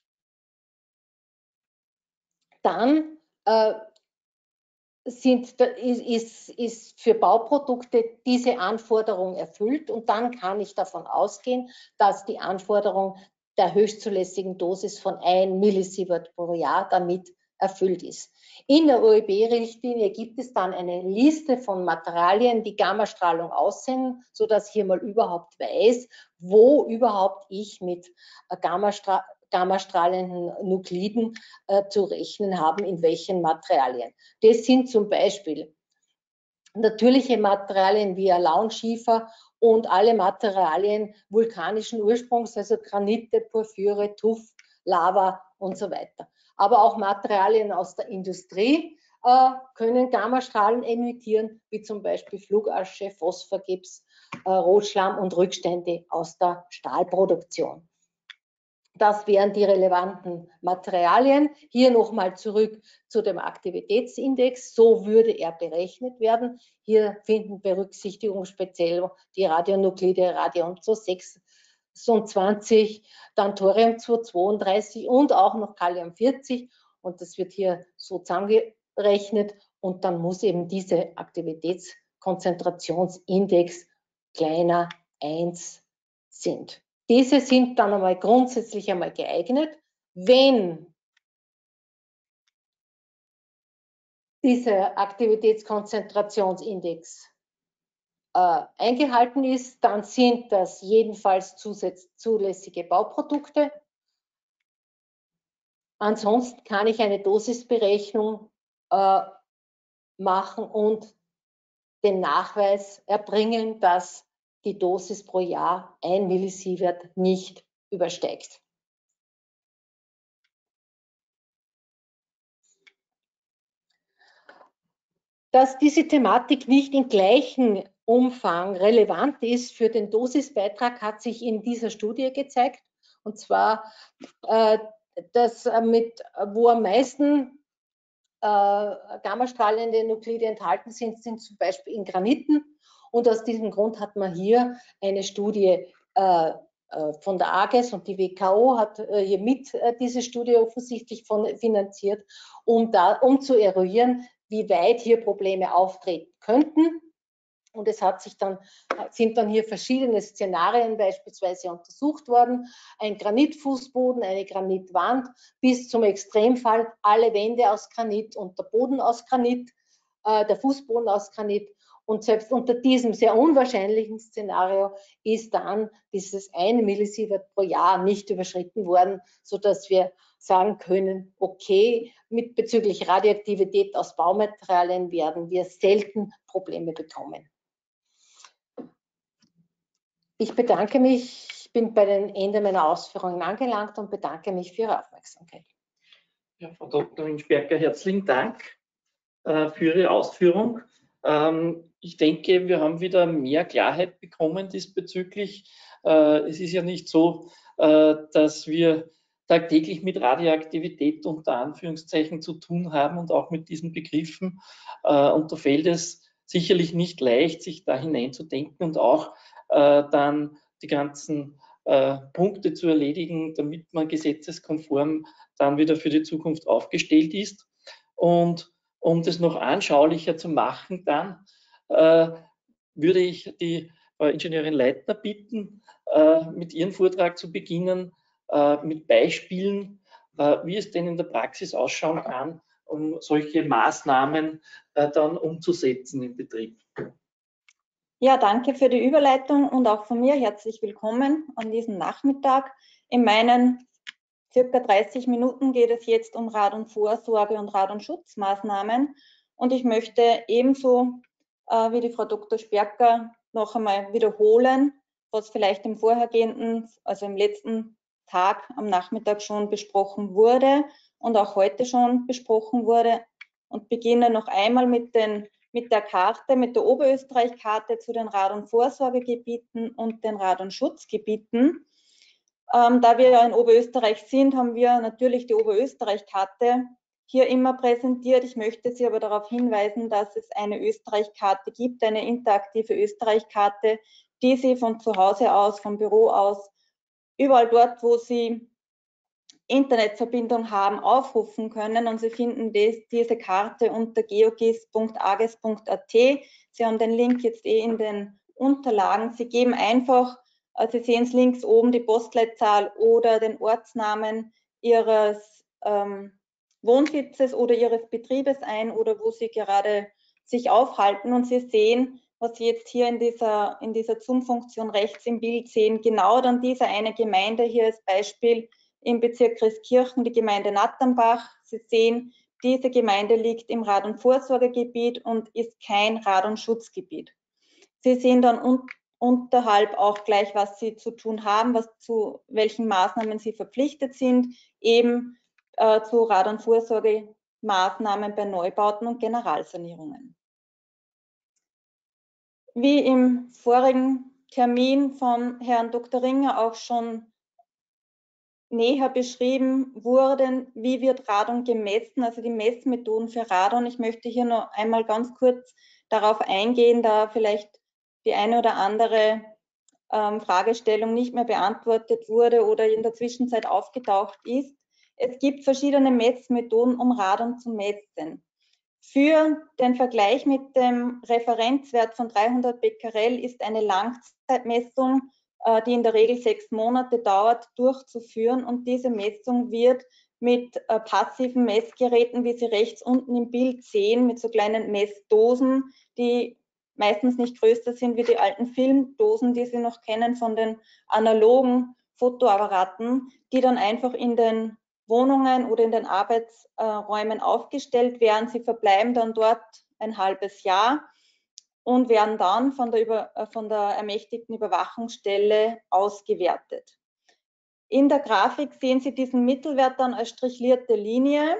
dann äh, sind, ist, ist für Bauprodukte diese Anforderung erfüllt und dann kann ich davon ausgehen, dass die Anforderung der höchstzulässigen Dosis von ein Millisievert pro Jahr damit erfüllt ist. In der O E B-Richtlinie gibt es dann eine Liste von Materialien, die Gammastrahlung aussenden, sodass ich hier mal überhaupt weiß, wo überhaupt ich mit Gammastra gammastrahlenden Nukliden äh, zu rechnen haben, in welchen Materialien. Das sind zum Beispiel natürliche Materialien wie Alaunschiefer und alle Materialien vulkanischen Ursprungs, also Granite, Porphyre, Tuff, Lava und so weiter. Aber auch Materialien aus der Industrie äh, können Gammastrahlen emittieren, wie zum Beispiel Flugasche, Phosphorgips, äh, Rotschlamm und Rückstände aus der Stahlproduktion. Das wären die relevanten Materialien. Hier nochmal zurück zu dem Aktivitätsindex. So würde er berechnet werden. Hier finden Berücksichtigung speziell die Radionuklide Radium zweihundertsechsundzwanzig, dann Thorium zweihundertzweiunddreißig und auch noch Kalium vierzig. Und das wird hier so zusammengerechnet. Und dann muss eben dieser Aktivitätskonzentrationsindex kleiner eins sind. Diese sind dann einmal grundsätzlich einmal geeignet, wenn dieser Aktivitätskonzentrationsindex äh, eingehalten ist, dann sind das jedenfalls zulässige Bauprodukte. Ansonsten kann ich eine Dosisberechnung äh, machen und den Nachweis erbringen, dass die Dosis pro Jahr ein Millisievert nicht übersteigt. Dass diese Thematik nicht im gleichen Umfang relevant ist für den Dosisbeitrag, hat sich in dieser Studie gezeigt. Und zwar, äh, dass mit, wo am meisten äh, gammastrahlende Nuklide enthalten sind, sind zum Beispiel in Graniten. Und aus diesem Grund hat man hier eine Studie äh, von der A G E S und die W K O hat äh, hier mit äh, diese Studie offensichtlich von, finanziert, um, da, um zu eruieren, wie weit hier Probleme auftreten könnten. Und es hat sich dann, sind dann hier verschiedene Szenarien beispielsweise untersucht worden. Ein Granitfußboden, eine Granitwand, bis zum Extremfall alle Wände aus Granit und der Boden aus Granit, äh, der Fußboden aus Granit. Und selbst unter diesem sehr unwahrscheinlichen Szenario ist dann dieses ein Millisievert pro Jahr nicht überschritten worden, sodass wir sagen können, okay, mit bezüglich Radioaktivität aus Baumaterialien werden wir selten Probleme bekommen. Ich bedanke mich, ich bin bei den Ende meiner Ausführungen angelangt und bedanke mich für Ihre Aufmerksamkeit. Ja, Frau Doktor Hinschberger, herzlichen Dank. äh, für Ihre Ausführung. Ähm, ich denke, wir haben wieder mehr Klarheit bekommen diesbezüglich. Äh, es ist ja nicht so, äh, dass wir tagtäglich mit Radioaktivität unter Anführungszeichen zu tun haben und auch mit diesen Begriffen. Äh, und da fällt es sicherlich nicht leicht, sich da hineinzudenken und auch äh, dann die ganzen äh, Punkte zu erledigen, damit man gesetzeskonform dann wieder für die Zukunft aufgestellt ist. Und um das noch anschaulicher zu machen, dann äh, würde ich die Frau Ingenieurin Leitner bitten, äh, mit ihrem Vortrag zu beginnen, äh, mit Beispielen, äh, wie es denn in der Praxis ausschauen kann, um solche Maßnahmen äh, dann umzusetzen im Betrieb. Ja, danke für die Überleitung und auch von mir herzlich willkommen an diesem Nachmittag. In meinen circa dreißig Minuten geht es jetzt um Radonvorsorge und Radonschutzmaßnahmen und ich möchte ebenso äh, wie die Frau Doktor Sperker noch einmal wiederholen, was vielleicht im vorhergehenden, also im letzten Tag am Nachmittag schon besprochen wurde und auch heute schon besprochen wurde und beginne noch einmal mit den mit der Karte, mit der Oberösterreich-Karte zu den Radonvorsorgegebieten und den Radonschutzgebieten. Ähm, da wir ja in Oberösterreich sind, haben wir natürlich die Oberösterreich-Karte hier immer präsentiert. Ich möchte Sie aber darauf hinweisen, dass es eine Österreich-Karte gibt, eine interaktive Österreich-Karte, die Sie von zu Hause aus, vom Büro aus, überall dort, wo Sie Internetverbindung haben, aufrufen können und Sie finden des, diese Karte unter geogis punkt ages punkt at. Sie haben den Link jetzt eh in den Unterlagen. Sie geben einfach, Sie sehen es links oben, die Postleitzahl oder den Ortsnamen Ihres ähm, Wohnsitzes oder Ihres Betriebes ein oder wo Sie gerade sich aufhalten und Sie sehen, was Sie jetzt hier in dieser, in dieser Zoom-Funktion rechts im Bild sehen, genau dann diese eine Gemeinde hier als Beispiel im Bezirk Christkirchen, die Gemeinde Natternbach. Sie sehen, diese Gemeinde liegt im Radonvorsorgegebiet und ist kein Radonschutzgebiet. Sie sehen dann un unterhalb auch gleich, was Sie zu tun haben, was zu welchen Maßnahmen Sie verpflichtet sind, eben äh, zu Radonvorsorgemaßnahmen bei Neubauten und Generalsanierungen. Wie im vorigen Termin von Herrn Doktor Ringer auch schon näher beschrieben wurden, wie wird Radon gemessen, also die Messmethoden für Radon. Ich möchte hier noch einmal ganz kurz darauf eingehen, da vielleicht die eine oder andere ähm, Fragestellung nicht mehr beantwortet wurde oder in der Zwischenzeit aufgetaucht ist. Es gibt verschiedene Messmethoden, um Radon zu messen. Für den Vergleich mit dem Referenzwert von dreihundert Becquerel ist eine Langzeitmessung, die in der Regel sechs Monate dauert, durchzuführen. Und diese Messung wird mit äh, passiven Messgeräten, wie Sie rechts unten im Bild sehen, mit so kleinen Messdosen, die meistens nicht größer sind wie die alten Filmdosen, die Sie noch kennen von den analogen Fotoapparaten, die dann einfach in den Wohnungen oder in den Arbeitsräumen aufgestellt werden. Sie verbleiben dann dort ein halbes Jahr und werden dann von der, Über, von der ermächtigten Überwachungsstelle ausgewertet. In der Grafik sehen Sie diesen Mittelwert dann als strichlierte Linie.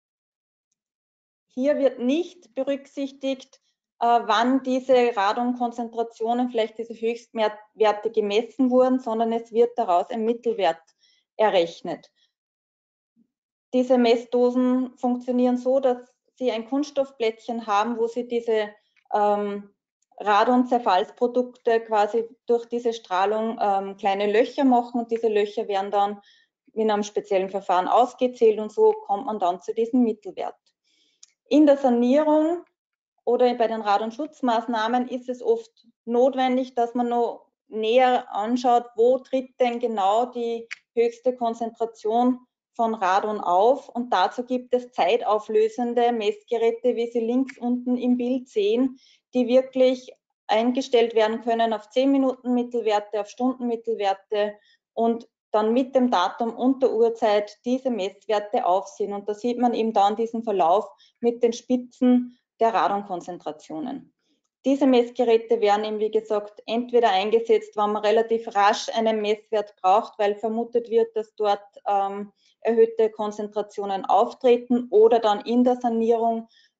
Hier wird nicht berücksichtigt, äh, wann diese Radonkonzentrationen, vielleicht diese Höchstwerte gemessen wurden, sondern es wird daraus ein Mittelwert errechnet. Diese Messdosen funktionieren so, dass Sie ein Kunststoffplättchen haben, wo Sie diese ähm, Radon-Zerfallsprodukte quasi durch diese Strahlung ähm, kleine Löcher machen und diese Löcher werden dann in einem speziellen Verfahren ausgezählt und so kommt man dann zu diesem Mittelwert. In der Sanierung oder bei den Radonschutzmaßnahmen ist es oft notwendig, dass man noch näher anschaut, wo tritt denn genau die höchste Konzentration von Radon auf und dazu gibt es zeitauflösende Messgeräte, wie Sie links unten im Bild sehen, die wirklich eingestellt werden können auf zehn Minuten Mittelwerte, auf Stundenmittelwerte und dann mit dem Datum und der Uhrzeit diese Messwerte aufsehen. Und da sieht man eben dann diesen Verlauf mit den Spitzen der Radonkonzentrationen. Diese Messgeräte werden eben, wie gesagt, entweder eingesetzt, wenn man relativ rasch einen Messwert braucht, weil vermutet wird, dass dort ähm, erhöhte Konzentrationen auftreten oder dann in der Sanierung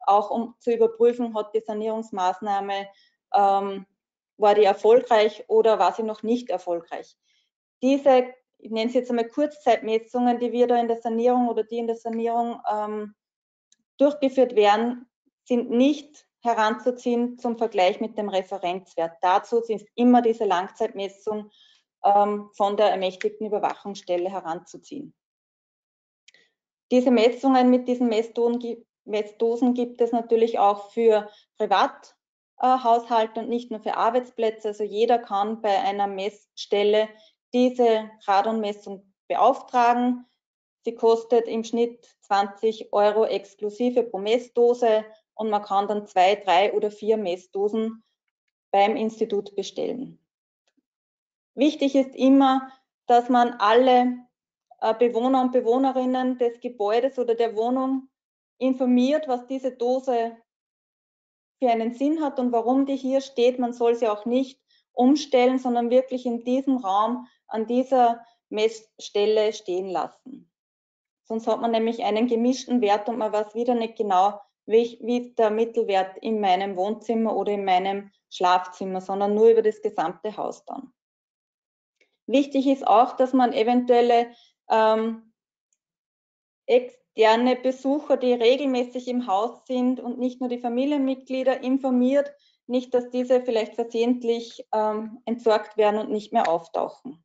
auch um zu überprüfen, hat die Sanierungsmaßnahme, ähm, war die erfolgreich oder war sie noch nicht erfolgreich. Diese, ich nenne es jetzt einmal Kurzzeitmessungen, die wir da in der Sanierung oder die in der Sanierung ähm, durchgeführt werden, sind nicht heranzuziehen zum Vergleich mit dem Referenzwert. Dazu ist immer diese Langzeitmessung ähm, von der ermächtigten Überwachungsstelle heranzuziehen. Diese Messungen mit diesen Messdosen, Messdosen gibt es natürlich auch für Privathaushalte und nicht nur für Arbeitsplätze. Also jeder kann bei einer Messstelle diese Radonmessung beauftragen. Sie kostet im Schnitt zwanzig Euro exklusive pro Messdose und man kann dann zwei, drei oder vier Messdosen beim Institut bestellen. Wichtig ist immer, dass man alle Bewohner und Bewohnerinnen des Gebäudes oder der Wohnung informiert, was diese Dose für einen Sinn hat und warum die hier steht. Man soll sie auch nicht umstellen, sondern wirklich in diesem Raum an dieser Messstelle stehen lassen. Sonst hat man nämlich einen gemischten Wert und man weiß wieder nicht genau, wie, wie ist der Mittelwert in meinem Wohnzimmer oder in meinem Schlafzimmer, sondern nur über das gesamte Haus dann. Wichtig ist auch, dass man eventuelle ähm, externe Besucher, die regelmäßig im Haus sind und nicht nur die Familienmitglieder, informiert, nicht, dass diese vielleicht versehentlich ähm, entsorgt werden und nicht mehr auftauchen.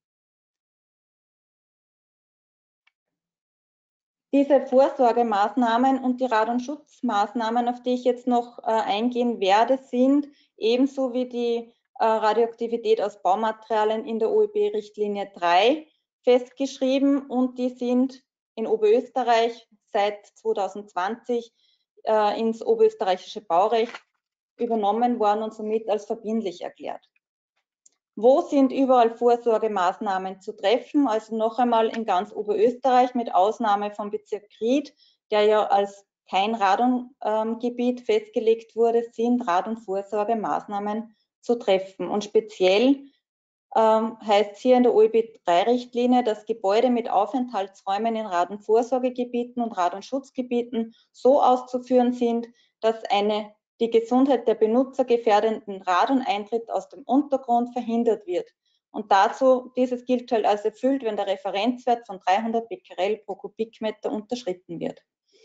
Diese Vorsorgemaßnahmen und die Radonschutzmaßnahmen, auf die ich jetzt noch äh, eingehen werde, sind ebenso wie die äh, Radioaktivität aus Baumaterialien in der O E B-Richtlinie drei festgeschrieben und die sind in Oberösterreich seit zweitausendzwanzig äh, ins oberösterreichische Baurecht übernommen worden und somit als verbindlich erklärt. Wo sind überall Vorsorgemaßnahmen zu treffen? Also noch einmal in ganz Oberösterreich mit Ausnahme vom Bezirk Ried, der ja als kein Radongebiet ähm, festgelegt wurde, sind Radonvorsorgemaßnahmen zu treffen. Und speziell ähm, heißt es hier in der O E B drei Richtlinie, dass Gebäude mit Aufenthaltsräumen in Radonvorsorgegebieten und Radonschutzgebieten so auszuführen sind, dass eine die Gesundheit der Benutzer gefährdenden Radoneintritt aus dem Untergrund verhindert wird. Und dazu, dieses gilt halt als erfüllt, wenn der Referenzwert von dreihundert Becquerel pro Kubikmeter unterschritten wird.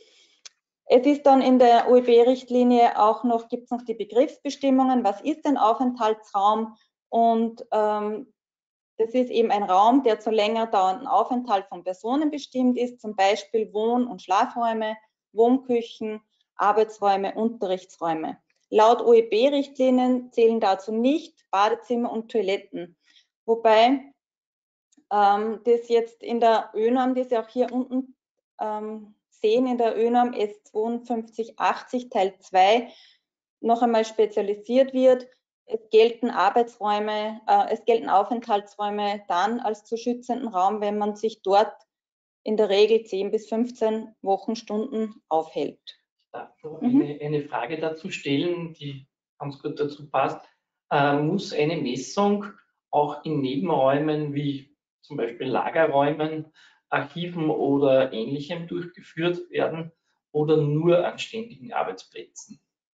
Es ist dann in der O E B-Richtlinie auch noch, gibt es noch die Begriffsbestimmungen, was ist ein Aufenthaltsraum? Und ähm, das ist eben ein Raum, der zu länger dauernden Aufenthalt von Personen bestimmt ist, zum Beispiel Wohn- und Schlafräume, Wohnküchen, Arbeitsräume, Unterrichtsräume. Laut O E B-Richtlinien zählen dazu nicht Badezimmer und Toiletten. Wobei ähm, das jetzt in der ÖNORM, die Sie auch hier unten ähm, sehen, in der ÖNORM S zweiundfünfzig achtzig Teil zwei noch einmal spezialisiert wird. Es gelten Arbeitsräume, äh, es gelten Aufenthaltsräume dann als zu schützenden Raum, wenn man sich dort in der Regel zehn bis fünfzehn Wochenstunden aufhält. Ich darf noch mhm. eine, eine Frage dazu stellen, die ganz gut dazu passt. Äh, muss eine Messung auch in Nebenräumen wie zum Beispiel Lagerräumen, Archiven oder Ähnlichem durchgeführt werden oder nur an ständigen Arbeitsplätzen?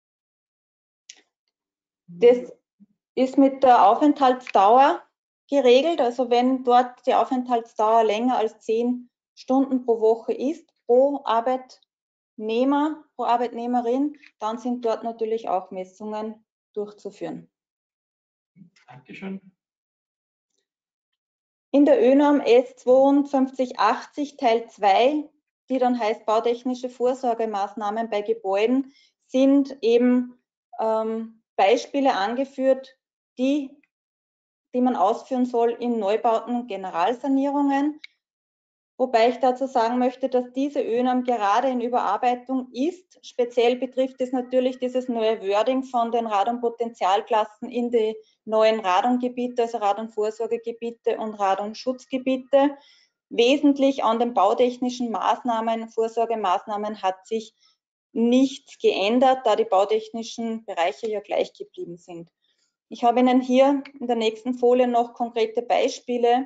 Das ist mit der Aufenthaltsdauer geregelt. Also wenn dort die Aufenthaltsdauer länger als zehn Stunden pro Woche ist, pro Arbeitnehmer, pro Arbeitnehmerin, dann sind dort natürlich auch Messungen durchzuführen. Dankeschön. In der ÖNORM S zweiundfünfzig achtzig Teil zwei, die dann heißt bautechnische Vorsorgemaßnahmen bei Gebäuden, sind eben ähm, Beispiele angeführt, die, die man ausführen soll in Neubauten und Generalsanierungen. Wobei ich dazu sagen möchte, dass diese ÖNORM gerade in Überarbeitung ist. Speziell betrifft es natürlich dieses neue Wording von den Radonpotentialklassen in die neuen Radongebiete, also Radonvorsorgegebiete und Radonschutzgebiete. Wesentlich an den bautechnischen Maßnahmen, Vorsorgemaßnahmen hat sich nichts geändert, da die bautechnischen Bereiche ja gleich geblieben sind. Ich habe Ihnen hier in der nächsten Folie noch konkrete Beispiele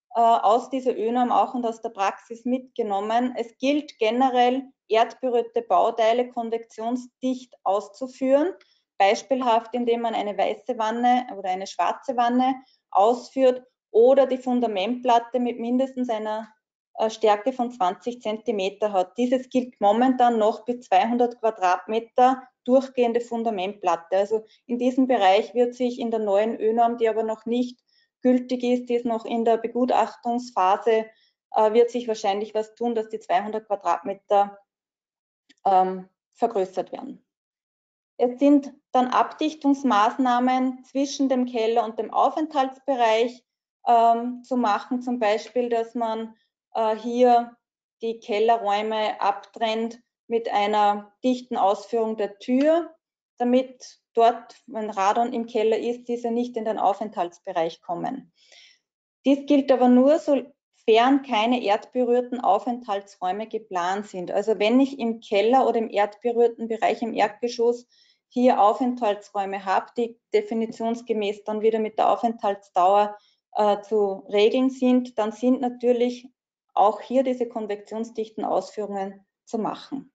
äh, aus dieser ÖNORM auch und aus der Praxis mitgenommen. Es gilt generell, erdberührte Bauteile konvektionsdicht auszuführen, beispielhaft indem man eine weiße Wanne oder eine schwarze Wanne ausführt oder die Fundamentplatte mit mindestens einer äh, Stärke von zwanzig Zentimeter hat. Dieses gilt momentan noch bis zweihundert Quadratmeter durchgehende Fundamentplatte. Also in diesem Bereich wird sich in der neuen ÖNORM, die aber noch nicht gültig ist, die ist noch in der Begutachtungsphase, äh, wird sich wahrscheinlich was tun, dass die zweihundert Quadratmeter ähm, vergrößert werden. Es sind dann Abdichtungsmaßnahmen zwischen dem Keller und dem Aufenthaltsbereich ähm, zu machen, zum Beispiel, dass man äh, hier die Kellerräume abtrennt mit einer dichten Ausführung der Tür, damit dort, wenn Radon im Keller ist, diese nicht in den Aufenthaltsbereich kommen. Dies gilt aber nur, sofern keine erdberührten Aufenthaltsräume geplant sind. Also wenn ich im Keller oder im erdberührten Bereich im Erdgeschoss hier Aufenthaltsräume habe, die definitionsgemäß dann wieder mit der Aufenthaltsdauer äh, zu regeln sind, dann sind natürlich auch hier diese konvektionsdichten Ausführungen zu machen.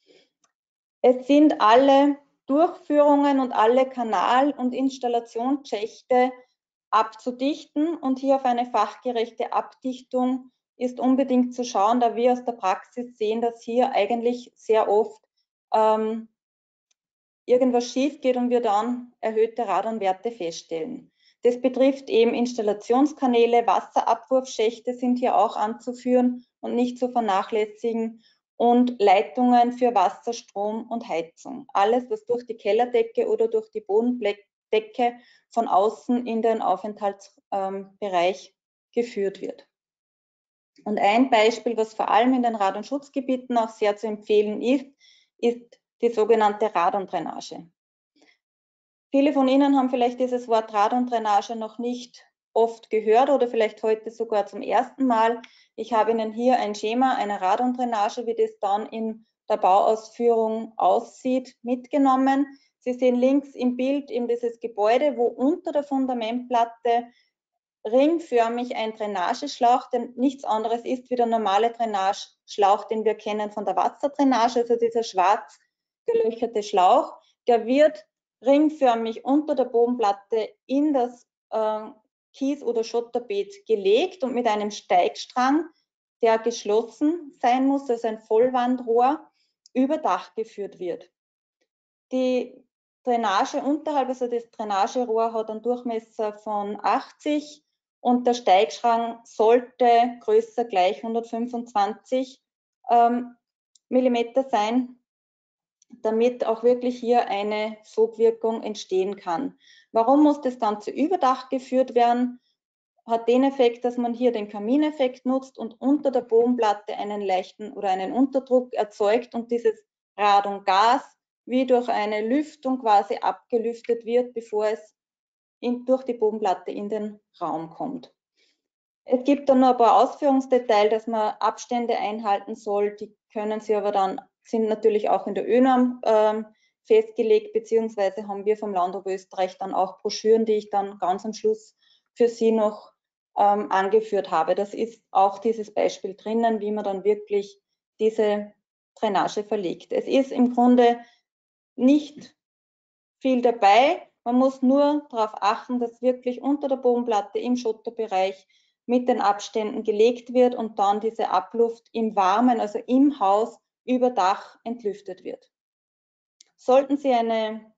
Es sind alle Durchführungen und alle Kanal- und Installationsschächte abzudichten und hier auf eine fachgerechte Abdichtung ist unbedingt zu schauen, da wir aus der Praxis sehen, dass hier eigentlich sehr oft ähm, irgendwas schief geht und wir dann erhöhte Radonwerte feststellen. Das betrifft eben Installationskanäle, Wasserabwurfschächte sind hier auch anzuführen und nicht zu vernachlässigen und Leitungen für Wasser, Strom und Heizung. Alles, was durch die Kellerdecke oder durch die Bodendecke von außen in den Aufenthaltsbereich ähm, geführt wird. Und ein Beispiel, was vor allem in den Radonschutzgebieten auch sehr zu empfehlen ist, ist die sogenannte Radondrainage. Viele von Ihnen haben vielleicht dieses Wort Radondrainage noch nicht oft gehört oder vielleicht heute sogar zum ersten Mal. Ich habe Ihnen hier ein Schema einer Radondrainage, wie das dann in der Bauausführung aussieht, mitgenommen. Sie sehen links im Bild eben dieses Gebäude, wo unter der Fundamentplatte ringförmig ein Drainageschlauch, der nichts anderes ist wie der normale Drainageschlauch, den wir kennen von der Wasserdrainage, also dieser schwarz gelöcherte Schlauch, der wird ringförmig unter der Bodenplatte in das äh, Kies- oder Schotterbeet gelegt und mit einem Steigstrang, der geschlossen sein muss, also ein Vollwandrohr, über Dach geführt wird. Die Drainage unterhalb, also das Drainagerohr hat einen Durchmesser von achtzig und der Steigstrang sollte größer gleich hundertfünfundzwanzig ähm, Millimeter sein, damit auch wirklich hier eine Sogwirkung entstehen kann. Warum muss das Ganze über Dach geführt werden? Hat den Effekt, dass man hier den Kamineffekt nutzt und unter der Bodenplatte einen leichten oder einen Unterdruck erzeugt und dieses Radongas wie durch eine Lüftung quasi abgelüftet wird, bevor es in, durch die Bodenplatte in den Raum kommt. Es gibt dann noch ein paar Ausführungsdetails, dass man Abstände einhalten soll, die können Sie aber dann, sind natürlich auch in der ÖNORM ähm, festgelegt, beziehungsweise haben wir vom Land Oberösterreich dann auch Broschüren, die ich dann ganz am Schluss für Sie noch ähm, angeführt habe. Das ist auch dieses Beispiel drinnen, wie man dann wirklich diese Drainage verlegt. Es ist im Grunde nicht viel dabei. Man muss nur darauf achten, dass wirklich unter der Bodenplatte im Schotterbereich mit den Abständen gelegt wird und dann diese Abluft im Warmen, also im Haus über Dach entlüftet wird. Sollten Sie eine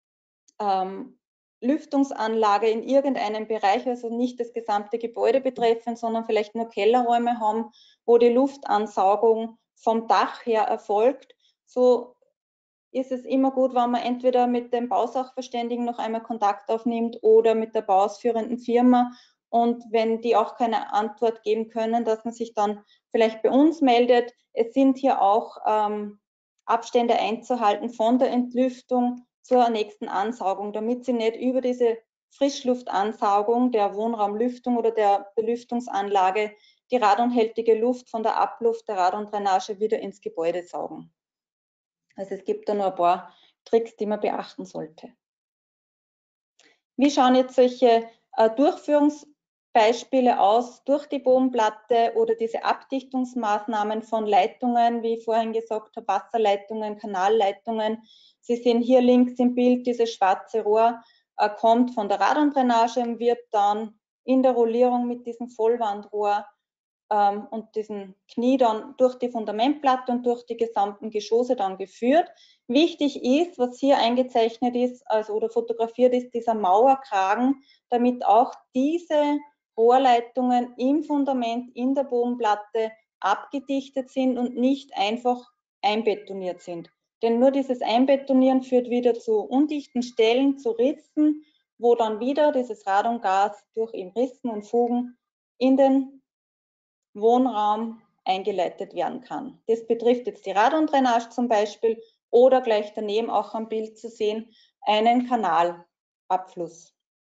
ähm, Lüftungsanlage in irgendeinem Bereich, also nicht das gesamte Gebäude betreffen, sondern vielleicht nur Kellerräume haben, wo die Luftansaugung vom Dach her erfolgt, so ist es immer gut, wenn man entweder mit dem Bausachverständigen noch einmal Kontakt aufnimmt oder mit der bauausführenden Firma. Und wenn die auch keine Antwort geben können, dass man sich dann vielleicht bei uns meldet. Es sind hier auch ähm, Abstände einzuhalten von der Entlüftung zur nächsten Ansaugung, damit Sie nicht über diese Frischluftansaugung der Wohnraumlüftung oder der Belüftungsanlage die radonhältige Luft von der Abluft der Radondrainage wieder ins Gebäude saugen. Also es gibt da nur ein paar Tricks, die man beachten sollte. Wie schauen jetzt solche äh, Durchführungsprozesse Beispiele aus durch die Bodenplatte oder diese Abdichtungsmaßnahmen von Leitungen, wie ich vorhin gesagt habe, Wasserleitungen, Kanalleitungen. Sie sehen hier links im Bild, dieses schwarze Rohr äh, kommt von der Radondrainage und wird dann in der Rollierung mit diesem Vollwandrohr ähm, und diesem Knie dann durch die Fundamentplatte und durch die gesamten Geschosse dann geführt. Wichtig ist, was hier eingezeichnet ist also, oder fotografiert ist, dieser Mauerkragen, damit auch diese Rohrleitungen im Fundament, in der Bodenplatte abgedichtet sind und nicht einfach einbetoniert sind. Denn nur dieses Einbetonieren führt wieder zu undichten Stellen, zu Rissen, wo dann wieder dieses Radongas durch eben Rissen und Fugen in den Wohnraum eingeleitet werden kann. Das betrifft jetzt die Radondrainage zum Beispiel oder gleich daneben auch am Bild zu sehen, einen Kanalabfluss.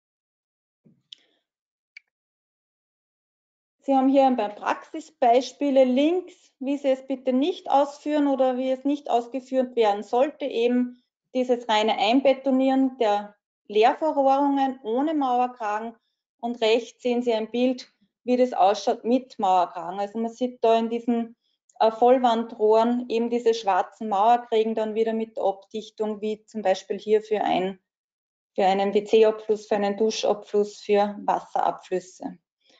Sie haben hier ein paar Praxisbeispiele links, wie Sie es bitte nicht ausführen oder wie es nicht ausgeführt werden sollte, eben dieses reine Einbetonieren der Leerverrohrungen ohne Mauerkragen und rechts sehen Sie ein Bild, wie das ausschaut mit Mauerkragen. Also man sieht da in diesen äh, Vollwandrohren eben diese schwarzen Mauerkrägen dann wieder mit der Abdichtung, wie zum Beispiel hier für, ein, für einen W C-Abfluss, für einen Duschabfluss, für Wasserabflüsse.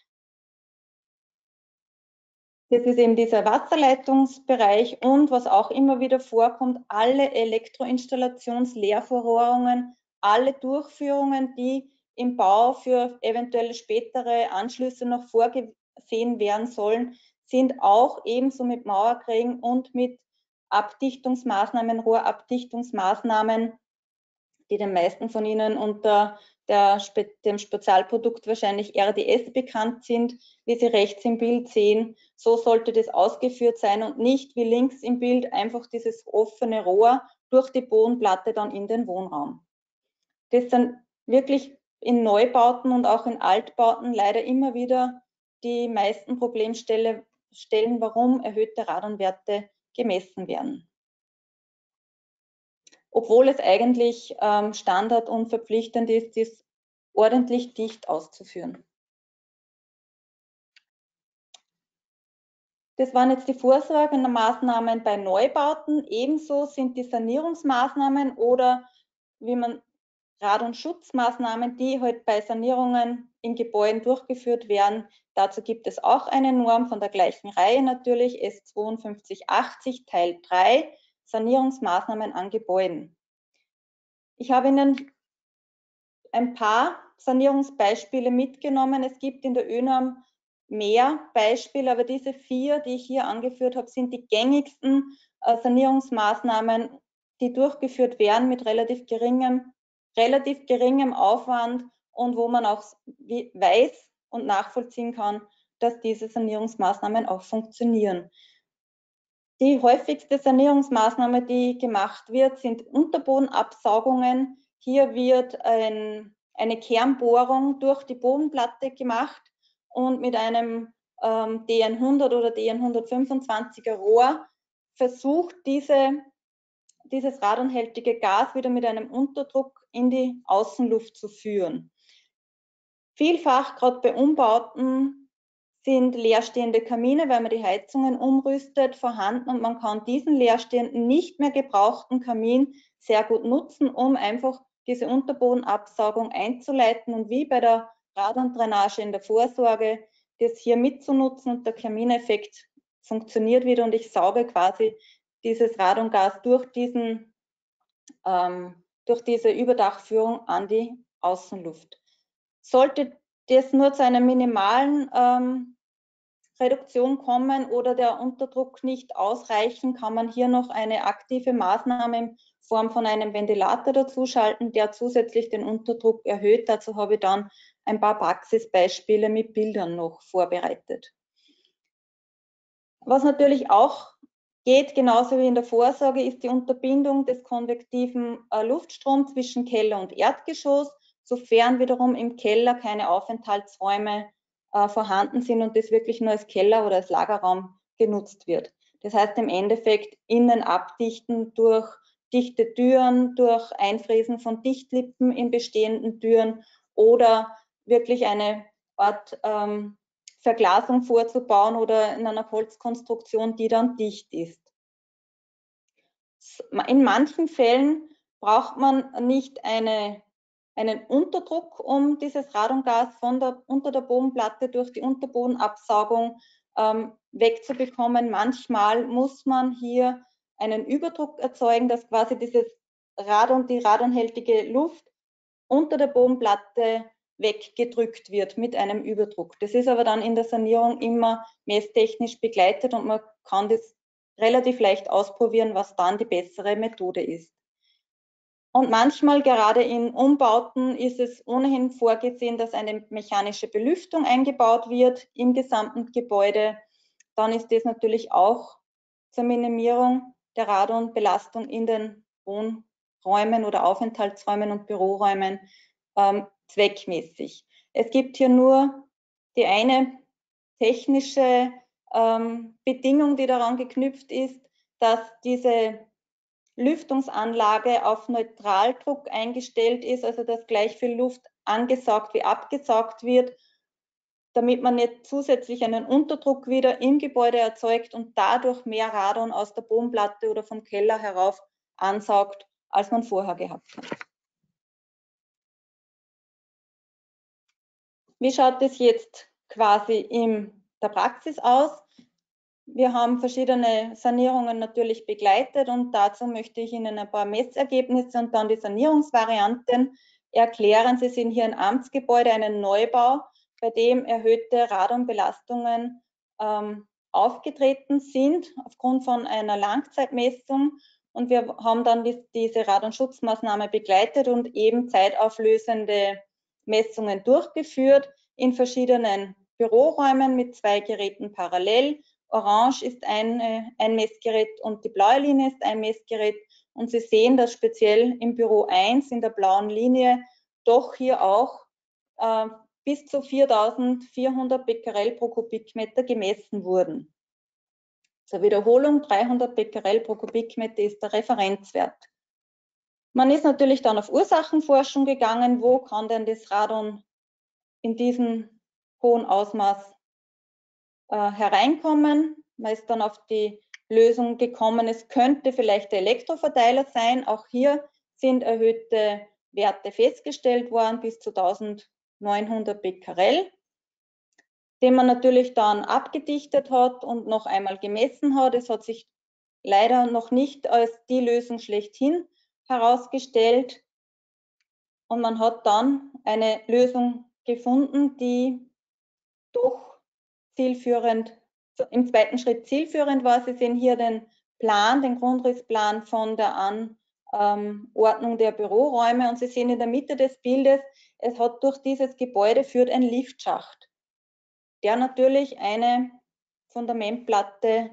Das ist eben dieser Wasserleitungsbereich und was auch immer wieder vorkommt, alle Elektroinstallationsleerverrohrungen, alle Durchführungen, die im Bau für eventuelle spätere Anschlüsse noch vorgesehen werden sollen, sind auch ebenso mit Mauerkrägen und mit Abdichtungsmaßnahmen, Rohrabdichtungsmaßnahmen, die den meisten von Ihnen unter der, dem Spezialprodukt wahrscheinlich R D S bekannt sind, wie Sie rechts im Bild sehen. So sollte das ausgeführt sein und nicht wie links im Bild einfach dieses offene Rohr durch die Bodenplatte dann in den Wohnraum. Das sind wirklich in Neubauten und auch in Altbauten leider immer wieder die meisten Problemstellen, warum erhöhte Radonwerte gemessen werden. Obwohl es eigentlich ähm, Standard und verpflichtend ist, dies ordentlich dicht auszuführen. Das waren jetzt die vorsorgenden Maßnahmen bei Neubauten. Ebenso sind die Sanierungsmaßnahmen oder wie man Radonschutzmaßnahmen, die halt bei Sanierungen in Gebäuden durchgeführt werden. Dazu gibt es auch eine Norm von der gleichen Reihe natürlich, S zweiundfünfzig achtzig Teil drei, Sanierungsmaßnahmen an Gebäuden. Ich habe Ihnen ein paar Sanierungsbeispiele mitgenommen. Es gibt in der ÖNORM mehr Beispiele, aber diese vier, die ich hier angeführt habe, sind die gängigsten äh, Sanierungsmaßnahmen, die durchgeführt werden mit relativ geringem, relativ geringem Aufwand und wo man auch weiß und nachvollziehen kann, dass diese Sanierungsmaßnahmen auch funktionieren. Die häufigste Sanierungsmaßnahme, die gemacht wird, sind Unterbodenabsaugungen. Hier wird ein, eine Kernbohrung durch die Bodenplatte gemacht und mit einem ähm, D N hundert oder D N hundertfünfundzwanziger Rohr versucht diese, dieses radonhältige Gas wieder mit einem Unterdruck in die Außenluft zu führen. Vielfach, gerade bei Umbauten, sind leerstehende Kamine, weil man die Heizungen umrüstet, vorhanden und man kann diesen leerstehenden, nicht mehr gebrauchten Kamin sehr gut nutzen, um einfach diese Unterbodenabsaugung einzuleiten und wie bei der Radondrainage in der Vorsorge, das hier mitzunutzen und der Kamineffekt funktioniert wieder und ich sauge quasi dieses Radongas durch, diesen, ähm, durch diese Überdachführung an die Außenluft. Sollte das nur zu einer minimalen ähm, Reduktion kommen oder der Unterdruck nicht ausreichen, kann man hier noch eine aktive Maßnahme in Form von einem Ventilator dazuschalten, der zusätzlich den Unterdruck erhöht. Dazu habe ich dann ein paar Praxisbeispiele mit Bildern noch vorbereitet. Was natürlich auch geht, genauso wie in der Vorsorge, ist die Unterbindung des konvektiven äh, Luftstroms zwischen Keller und Erdgeschoss, sofern wiederum im Keller keine Aufenthaltsräume äh, vorhanden sind und das wirklich nur als Keller oder als Lagerraum genutzt wird. Das heißt im Endeffekt innen abdichten durch dichte Türen, durch Einfräsen von Dichtlippen in bestehenden Türen oder wirklich eine Art ähm, Verglasung vorzubauen oder in einer Holzkonstruktion, die dann dicht ist. In manchen Fällen braucht man nicht eine, einen Unterdruck, um dieses Radongas von der, unter der Bodenplatte durch die Unterbodenabsaugung ähm, wegzubekommen. Manchmal muss man hier einen Überdruck erzeugen, dass quasi dieses Radon, die radonhältige Luft unter der Bodenplatte weggedrückt wird mit einem Überdruck. Das ist aber dann in der Sanierung immer messtechnisch begleitet und man kann das relativ leicht ausprobieren, was dann die bessere Methode ist. Und manchmal, gerade in Umbauten, ist es ohnehin vorgesehen, dass eine mechanische Belüftung eingebaut wird im gesamten Gebäude. Dann ist das natürlich auch zur Minimierung der Radonbelastung in den Wohnräumen oder Aufenthaltsräumen und Büroräumen ähm, zweckmäßig. Es gibt hier nur die eine technische ähm, Bedingung, die daran geknüpft ist, dass diese Lüftungsanlage auf Neutraldruck eingestellt ist, also dass gleich viel Luft angesaugt wie abgesaugt wird, damit man nicht zusätzlich einen Unterdruck wieder im Gebäude erzeugt und dadurch mehr Radon aus der Bodenplatte oder vom Keller herauf ansaugt, als man vorher gehabt hat. Wie schaut es jetzt quasi in der Praxis aus? Wir haben verschiedene Sanierungen natürlich begleitet und dazu möchte ich Ihnen ein paar Messergebnisse und dann die Sanierungsvarianten erklären. Sie sehen hier ein Amtsgebäude, einen Neubau, bei dem erhöhte Radonbelastungen ähm, aufgetreten sind aufgrund von einer Langzeitmessung. Und wir haben dann die, diese Radonschutzmaßnahme begleitet und eben zeitauflösende Messungen durchgeführt in verschiedenen Büroräumen mit zwei Geräten parallel. Orange ist ein, ein Messgerät und die blaue Linie ist ein Messgerät. Und Sie sehen, dass speziell im Büro eins in der blauen Linie doch hier auch äh, bis zu viertausendvierhundert Becquerel pro Kubikmeter gemessen wurden. Zur Wiederholung, dreihundert Becquerel pro Kubikmeter ist der Referenzwert. Man ist natürlich dann auf Ursachenforschung gegangen, wo kann denn das Radon in diesem hohen Ausmaß äh, hereinkommen. Man ist dann auf die Lösung gekommen, es könnte vielleicht der Elektroverteiler sein. Auch hier sind erhöhte Werte festgestellt worden, bis zu eintausendneunhundert Becquerel, den man natürlich dann abgedichtet hat und noch einmal gemessen hat. Es hat sich leider noch nicht als die Lösung schlechthin herausgestellt. Und man hat dann eine Lösung gefunden, die doch zielführend, im zweiten Schritt zielführend war. Sie sehen hier den Plan, den Grundrissplan von der Anordnung der Büroräume und Sie sehen in der Mitte des Bildes, es hat durch dieses Gebäude führt ein Liftschacht, der natürlich eine Fundamentplatte äh,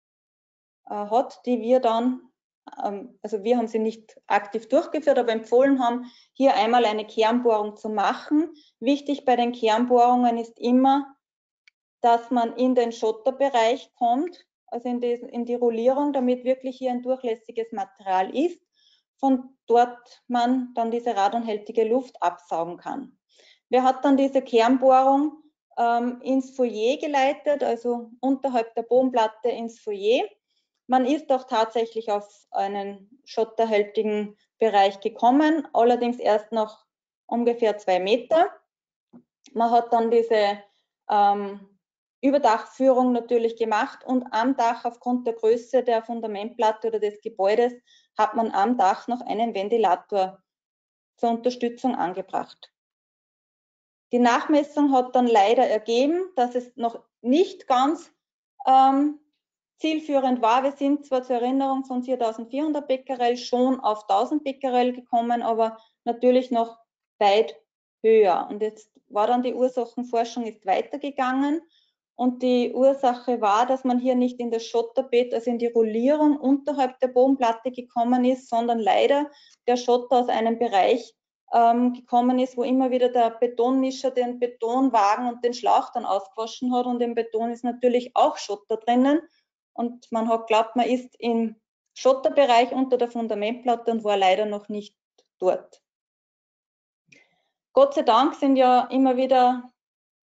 hat, die wir dann, ähm, also wir haben sie nicht aktiv durchgeführt, aber empfohlen haben, hier einmal eine Kernbohrung zu machen. Wichtig bei den Kernbohrungen ist immer, dass man in den Schotterbereich kommt, also in die, in die Rollierung, damit wirklich hier ein durchlässiges Material ist, von dort man dann diese radonhältige Luft absaugen kann. Wer hat dann diese Kernbohrung ähm, ins Foyer geleitet, also unterhalb der Bodenplatte ins Foyer. Man ist auch tatsächlich auf einen schotterhältigen Bereich gekommen, allerdings erst nach ungefähr zwei Meter. Man hat dann diese ähm, Überdachführung natürlich gemacht und am Dach aufgrund der Größe der Fundamentplatte oder des Gebäudes hat man am Dach noch einen Ventilator zur Unterstützung angebracht. Die Nachmessung hat dann leider ergeben, dass es noch nicht ganz ähm, zielführend war. Wir sind zwar zur Erinnerung von viertausendvierhundert Becquerel schon auf tausend Becquerel gekommen, aber natürlich noch weit höher. Und jetzt war dann die Ursachenforschung ist weitergegangen und die Ursache war, dass man hier nicht in das Schotterbett, also in die Rollierung unterhalb der Bodenplatte gekommen ist, sondern leider der Schotter aus einem Bereich ähm, gekommen ist, wo immer wieder der Betonmischer den Betonwagen und den Schlauch dann ausgewaschen hat und im Beton ist natürlich auch Schotter drinnen und man hat geglaubt, man ist im Schotterbereich unter der Fundamentplatte und war leider noch nicht dort. Gott sei Dank sind ja immer wieder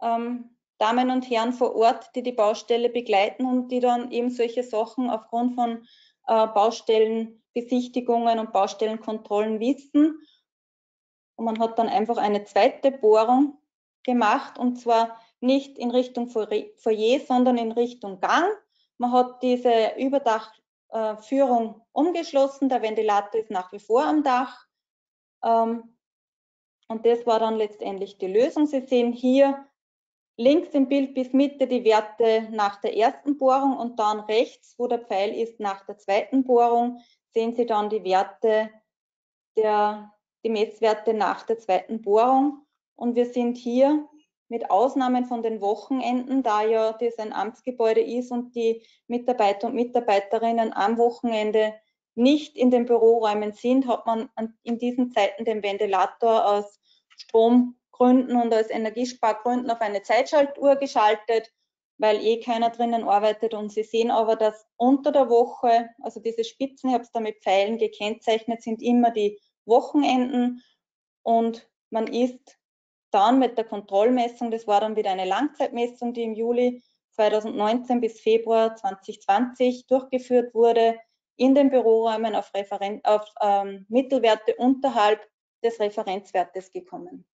ähm, Damen und Herren vor Ort, die die Baustelle begleiten und die dann eben solche Sachen aufgrund von äh, Baustellenbesichtigungen und Baustellenkontrollen wissen. Und man hat dann einfach eine zweite Bohrung gemacht, und zwar nicht in Richtung Foyer, sondern in Richtung Gang. Man hat diese Überdachführung äh, umgeschlossen, der Ventilator ist nach wie vor am Dach. Ähm, und das war dann letztendlich die Lösung. Sie sehen hier links im Bild bis Mitte die Werte nach der ersten Bohrung und dann rechts, wo der Pfeil ist, nach der zweiten Bohrung, sehen Sie dann die Werte, der, die Messwerte nach der zweiten Bohrung. Und wir sind hier mit Ausnahmen von den Wochenenden, da ja das ein Amtsgebäude ist und die Mitarbeiter und Mitarbeiterinnen am Wochenende nicht in den Büroräumen sind, hat man in diesen Zeiten den Ventilator aus Stromgründen und aus Energiespargründen auf eine Zeitschaltuhr geschaltet, weil eh keiner drinnen arbeitet. Und Sie sehen aber, dass unter der Woche, also diese Spitzen, ich habe es da mit Pfeilen gekennzeichnet, sind immer die Wochenenden, und man ist dann mit der Kontrollmessung, das war dann wieder eine Langzeitmessung, die im Juli zweitausendneunzehn bis Februar zweitausendzwanzig durchgeführt wurde, in den Büroräumen auf, Referen- auf ähm, Mittelwerte unterhalb des Referenzwertes gekommen.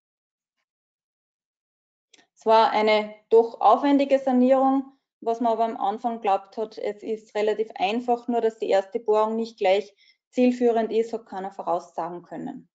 Es war eine doch aufwendige Sanierung, was man aber am Anfang glaubt hat, es ist relativ einfach, nur dass die erste Bohrung nicht gleich zielführend ist, hat keiner voraussagen können.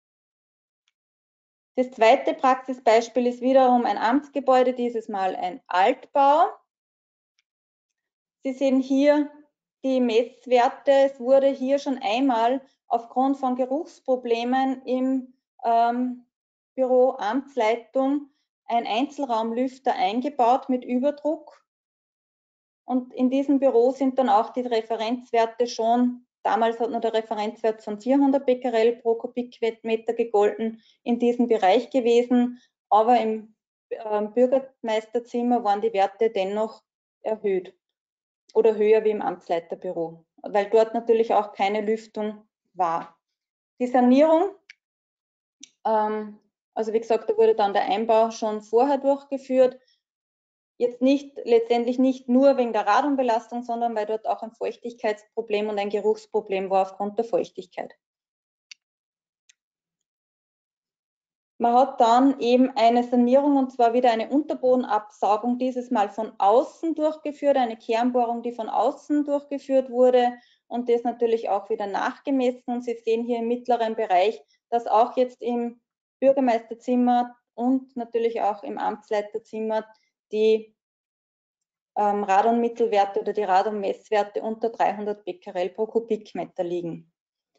Das zweite Praxisbeispiel ist wiederum ein Amtsgebäude, dieses Mal ein Altbau. Sie sehen hier die Messwerte. Es wurde hier schon einmal aufgrund von Geruchsproblemen im ähm, Büro Amtsleitung ein Einzelraumlüfter eingebaut mit Überdruck. Und in diesem Büro sind dann auch die Referenzwerte schon, damals hat nur der Referenzwert von vierhundert Becquerel pro Kubikmeter gegolten, in diesem Bereich gewesen. Aber im äh, Bürgermeisterzimmer waren die Werte dennoch erhöht oder höher wie im Amtsleiterbüro, weil dort natürlich auch keine Lüftung war. Die Sanierung, ähm, also wie gesagt, da wurde dann der Einbau schon vorher durchgeführt. Jetzt nicht, letztendlich nicht nur wegen der Radonbelastung, sondern weil dort auch ein Feuchtigkeitsproblem und ein Geruchsproblem war aufgrund der Feuchtigkeit. Man hat dann eben eine Sanierung, und zwar wieder eine Unterbodenabsaugung, dieses Mal von außen durchgeführt, eine Kernbohrung, die von außen durchgeführt wurde, und das natürlich auch wieder nachgemessen. Und Sie sehen hier im mittleren Bereich, dass auch jetzt im Bürgermeisterzimmer und natürlich auch im Amtsleiterzimmer die ähm, Radonmittelwerte oder die Radonmesswerte unter dreihundert Becquerel pro Kubikmeter liegen.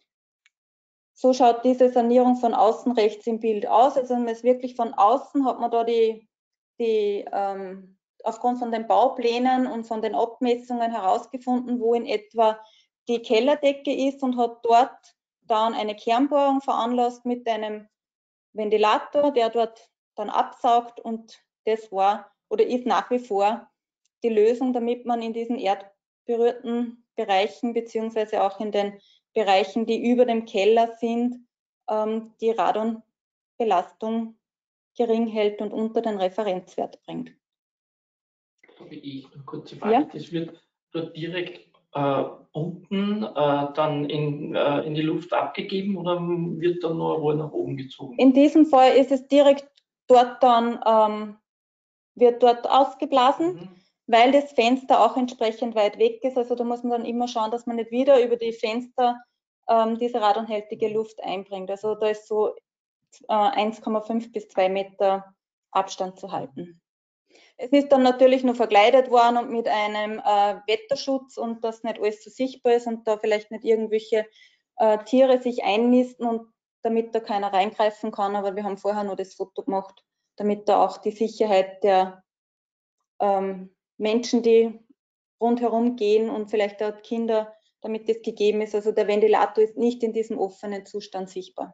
So schaut diese Sanierung von außen rechts im Bild aus. Also man ist wirklich von außen, hat man da die, die ähm, aufgrund von den Bauplänen und von den Abmessungen herausgefunden, wo in etwa die Kellerdecke ist, und hat dort dann eine Kernbohrung veranlasst mit einem Ventilator, der dort dann absaugt, und das war oder ist nach wie vor die Lösung, damit man in diesen erdberührten Bereichen beziehungsweise auch in den Bereichen, die über dem Keller sind, ähm, die Radonbelastung gering hält und unter den Referenzwert bringt. Habe ich eine kurze Frage. Ja? Das wird dort direkt äh, unten äh, dann in, äh, in die Luft abgegeben, oder wird dann nur ein Rohr nach oben gezogen? In diesem Fall ist es direkt dort dann, ähm, wird dort ausgeblasen. Mhm. Weil das Fenster auch entsprechend weit weg ist. Also da muss man dann immer schauen, dass man nicht wieder über die Fenster ähm, diese radonhältige Luft einbringt. Also da ist so äh, eins Komma fünf bis zwei Meter Abstand zu halten. Es ist dann natürlich nur verkleidet worden und mit einem äh, Wetterschutz, und dass nicht alles so sichtbar ist und da vielleicht nicht irgendwelche äh, Tiere sich einnisten, und damit da keiner reingreifen kann. Aber wir haben vorher nur das Foto gemacht, damit da auch die Sicherheit der ähm, Menschen, die rundherum gehen, und vielleicht auch Kinder, damit das gegeben ist. Also der Ventilator ist nicht in diesem offenen Zustand sichtbar.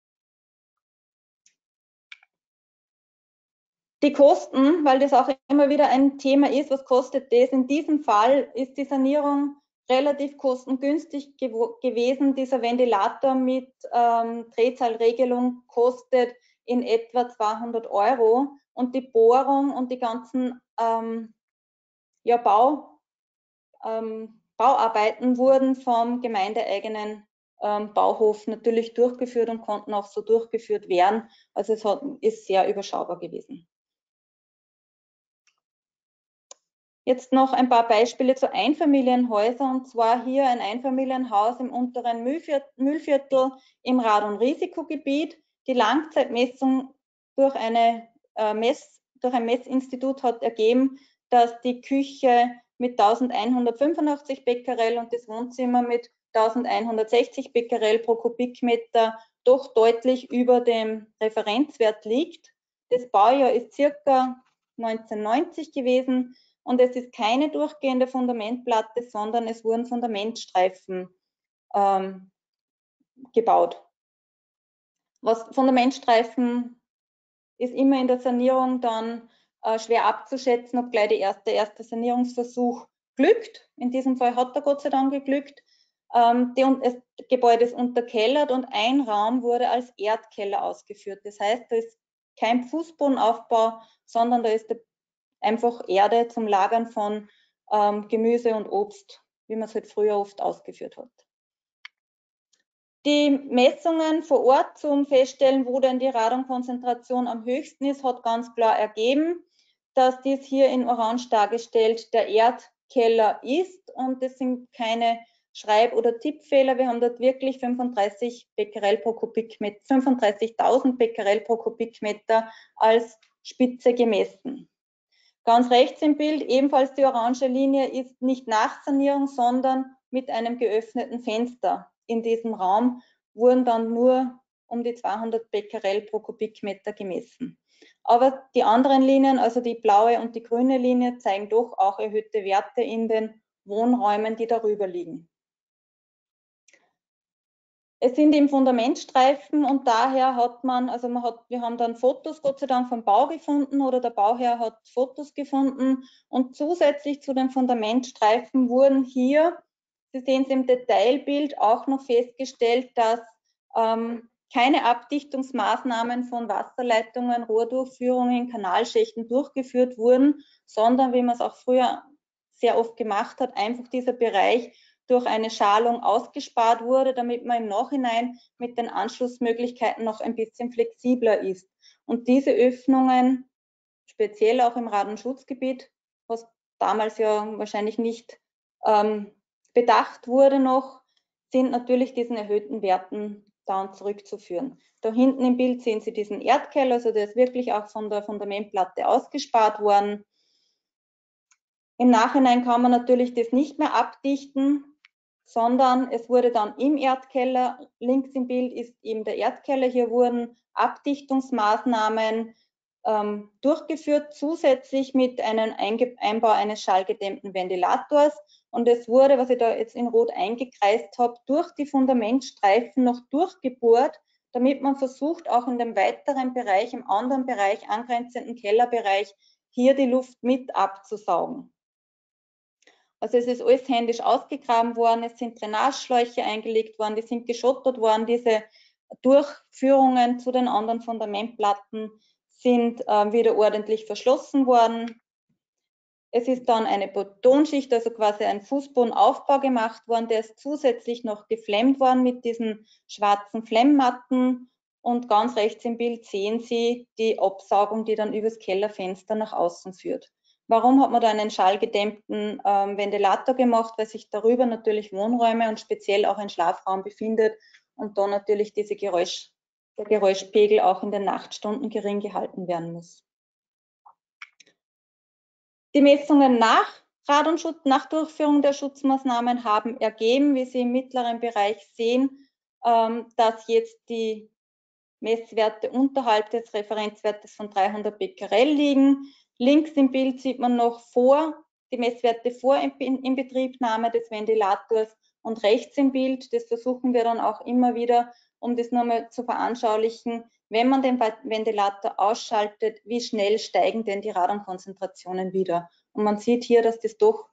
Die Kosten, weil das auch immer wieder ein Thema ist, was kostet das? In diesem Fall ist die Sanierung relativ kostengünstig gew gewesen. Dieser Ventilator mit ähm, Drehzahlregelung kostet in etwa zweihundert Euro und die Bohrung und die ganzen ähm, ja, Bau, ähm, Bauarbeiten wurden vom gemeindeeigenen ähm, Bauhof natürlich durchgeführt und konnten auch so durchgeführt werden. Also es hat, ist sehr überschaubar gewesen. Jetzt noch ein paar Beispiele zu Einfamilienhäusern, und zwar hier ein Einfamilienhaus im unteren Mühlviertel im Radon-Risikogebiet. Die Langzeitmessung durch, eine, äh, Mess, durch ein Messinstitut hat ergeben, dass die Küche mit eintausendeinhundertfünfundachtzig Becquerel und das Wohnzimmer mit eintausendeinhundertsechzig Becquerel pro Kubikmeter doch deutlich über dem Referenzwert liegt. Das Baujahr ist circa neunzehnhundertneunzig gewesen. Und es ist keine durchgehende Fundamentplatte, sondern es wurden Fundamentstreifen ähm, gebaut. Was Fundamentstreifen ist immer in der Sanierung dann äh, schwer abzuschätzen, ob gleich der erste, der erste Sanierungsversuch glückt. In diesem Fall hat er Gott sei Dank geglückt. Ähm, die, das Gebäude ist unterkellert und ein Raum wurde als Erdkeller ausgeführt. Das heißt, da ist kein Fußbodenaufbau, sondern da ist der einfach Erde zum Lagern von ähm, Gemüse und Obst, wie man es halt früher oft ausgeführt hat. Die Messungen vor Ort zum Feststellen, wo denn die Radonkonzentration am höchsten ist, hat ganz klar ergeben, dass dies hier in Orange dargestellt der Erdkeller ist, und das sind keine Schreib- oder Tippfehler. Wir haben dort wirklich fünfunddreißig Becquerel pro Kubikmeter, fünfunddreißigtausend Becquerel pro Kubikmeter als Spitze gemessen. Ganz rechts im Bild, ebenfalls die orange Linie, ist nicht Nachsanierung, sondern mit einem geöffneten Fenster. In diesem Raum wurden dann nur um die zweihundert Becquerel pro Kubikmeter gemessen. Aber die anderen Linien, also die blaue und die grüne Linie, zeigen doch auch erhöhte Werte in den Wohnräumen, die darüber liegen. Es sind eben Fundamentstreifen, und daher hat man, also man hat, wir haben dann Fotos Gott sei Dank vom Bau gefunden, oder der Bauherr hat Fotos gefunden, und zusätzlich zu den Fundamentstreifen wurden hier, Sie sehen es im Detailbild, auch noch festgestellt, dass ähm, keine Abdichtungsmaßnahmen von Wasserleitungen, Rohrdurchführungen, Kanalschächten durchgeführt wurden, sondern, wie man es auch früher sehr oft gemacht hat, einfach dieser Bereich durch eine Schalung ausgespart wurde, damit man im Nachhinein mit den Anschlussmöglichkeiten noch ein bisschen flexibler ist. Und diese Öffnungen, speziell auch im Radonschutzgebiet, was damals ja wahrscheinlich nicht ähm, bedacht wurde noch, sind natürlich diesen erhöhten Werten dann zurückzuführen. Da hinten im Bild sehen Sie diesen Erdkeller, also der ist wirklich auch von der Fundamentplatte ausgespart worden. Im Nachhinein kann man natürlich das nicht mehr abdichten, sondern es wurde dann im Erdkeller, links im Bild ist eben der Erdkeller, hier wurden Abdichtungsmaßnahmen ähm, durchgeführt, zusätzlich mit einem Einbau eines schallgedämmten Ventilators, und es wurde, was ich da jetzt in Rot eingekreist habe, durch die Fundamentstreifen noch durchgebohrt, damit man versucht, auch in dem weiteren Bereich, im anderen Bereich, angrenzenden Kellerbereich, hier die Luft mit abzusaugen. Also es ist alles händisch ausgegraben worden, es sind Drainageschläuche eingelegt worden, die sind geschottert worden, diese Durchführungen zu den anderen Fundamentplatten sind äh, wieder ordentlich verschlossen worden. Es ist dann eine Betonschicht, also quasi ein Fußbodenaufbau gemacht worden, der ist zusätzlich noch geflemmt worden mit diesen schwarzen Flemmmatten, und ganz rechts im Bild sehen Sie die Absaugung, die dann übers Kellerfenster nach außen führt. Warum hat man da einen schallgedämmten ähm, Ventilator gemacht? Weil sich darüber natürlich Wohnräume und speziell auch ein Schlafraum befindet und da natürlich diese Geräusch, der Geräuschpegel auch in den Nachtstunden gering gehalten werden muss. Die Messungen nach Radonschutz, nach Durchführung der Schutzmaßnahmen haben ergeben, wie Sie im mittleren Bereich sehen, ähm, dass jetzt die Messwerte unterhalb des Referenzwertes von dreihundert Becquerel liegen. Links im Bild sieht man noch vor, die Messwerte vor Inbetriebnahme des Ventilators, und rechts im Bild, das versuchen wir dann auch immer wieder, um das nochmal zu veranschaulichen, wenn man den Ventilator ausschaltet, wie schnell steigen denn die Radonkonzentrationen wieder. Und man sieht hier, dass das doch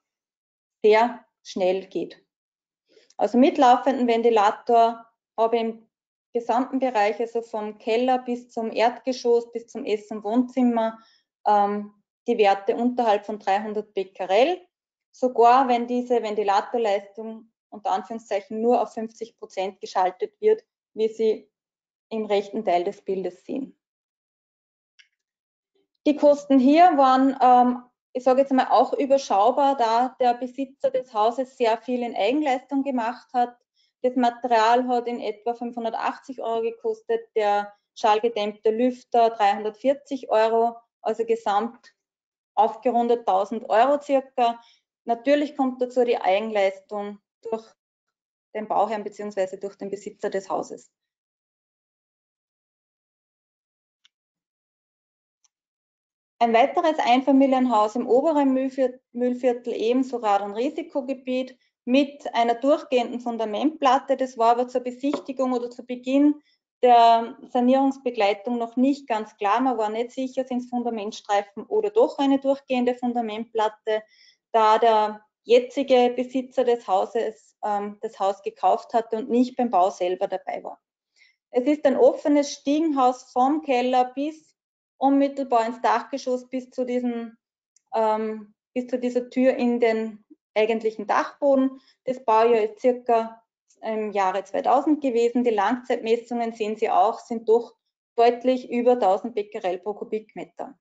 sehr schnell geht. Also mit laufendem Ventilator habe ich gesamten Bereich, also vom Keller bis zum Erdgeschoss, bis zum Ess- und Wohnzimmer, ähm, die Werte unterhalb von dreihundert Becquerel. Sogar wenn diese Ventilatorleistung unter Anführungszeichen nur auf fünfzig Prozent geschaltet wird, wie Sie im rechten Teil des Bildes sehen. Die Kosten hier waren, ähm, ich sage jetzt mal, auch überschaubar, da der Besitzer des Hauses sehr viel in Eigenleistung gemacht hat. Das Material hat in etwa fünfhundertachtzig Euro gekostet, der schallgedämmte Lüfter dreihundertvierzig Euro, also gesamt aufgerundet tausend Euro circa. Natürlich kommt dazu die Eigenleistung durch den Bauherrn bzw. durch den Besitzer des Hauses. Ein weiteres Einfamilienhaus im oberen Mühlviertel, ebenso Radon-Risikogebiet, mit einer durchgehenden Fundamentplatte. Das war aber zur Besichtigung oder zu Beginn der Sanierungsbegleitung noch nicht ganz klar. Man war nicht sicher, sind es Fundamentstreifen oder doch eine durchgehende Fundamentplatte, da der jetzige Besitzer des Hauses ähm, das Haus gekauft hatte und nicht beim Bau selber dabei war. Es ist ein offenes Stiegenhaus vom Keller bis unmittelbar ins Dachgeschoss, bis zu, diesen, ähm, bis zu dieser Tür in den eigentlichen Dachboden. Das Baujahr ist circa im Jahre zweitausend gewesen. Die Langzeitmessungen sehen Sie auch, sind doch deutlich über tausend Becquerel pro Kubikmeter.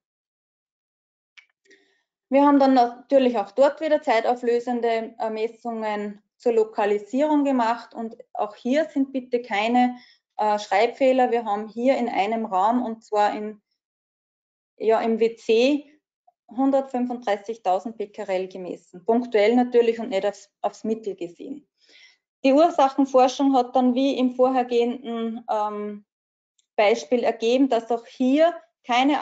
Wir haben dann natürlich auch dort wieder zeitauflösende Messungen zur Lokalisierung gemacht und auch hier sind bitte keine äh, Schreibfehler. Wir haben hier in einem Raum, und zwar in, ja, im W C, hundertfünfunddreißigtausend Becquerel gemessen. Punktuell natürlich und nicht aufs, aufs Mittel gesehen. Die Ursachenforschung hat dann wie im vorhergehenden ähm, Beispiel ergeben, dass auch hier keine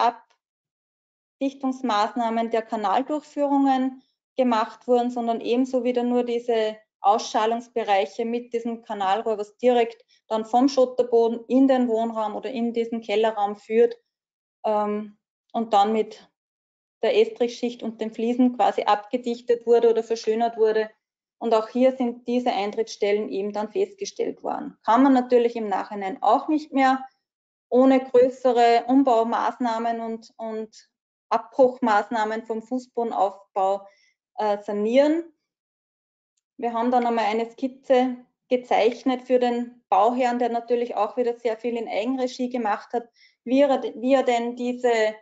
Abdichtungsmaßnahmen der Kanaldurchführungen gemacht wurden, sondern ebenso wieder nur diese Ausschalungsbereiche mit diesem Kanalrohr, was direkt dann vom Schotterboden in den Wohnraum oder in diesen Kellerraum führt ähm, und dann mit der Estrichschicht und den Fliesen quasi abgedichtet wurde oder verschönert wurde. Und auch hier sind diese Eintrittsstellen eben dann festgestellt worden. Kann man natürlich im Nachhinein auch nicht mehr ohne größere Umbaumaßnahmen und, und Abbruchmaßnahmen vom Fußbodenaufbau äh, sanieren. Wir haben dann einmal eine Skizze gezeichnet für den Bauherrn, der natürlich auch wieder sehr viel in Eigenregie gemacht hat, wie er, wie er denn diese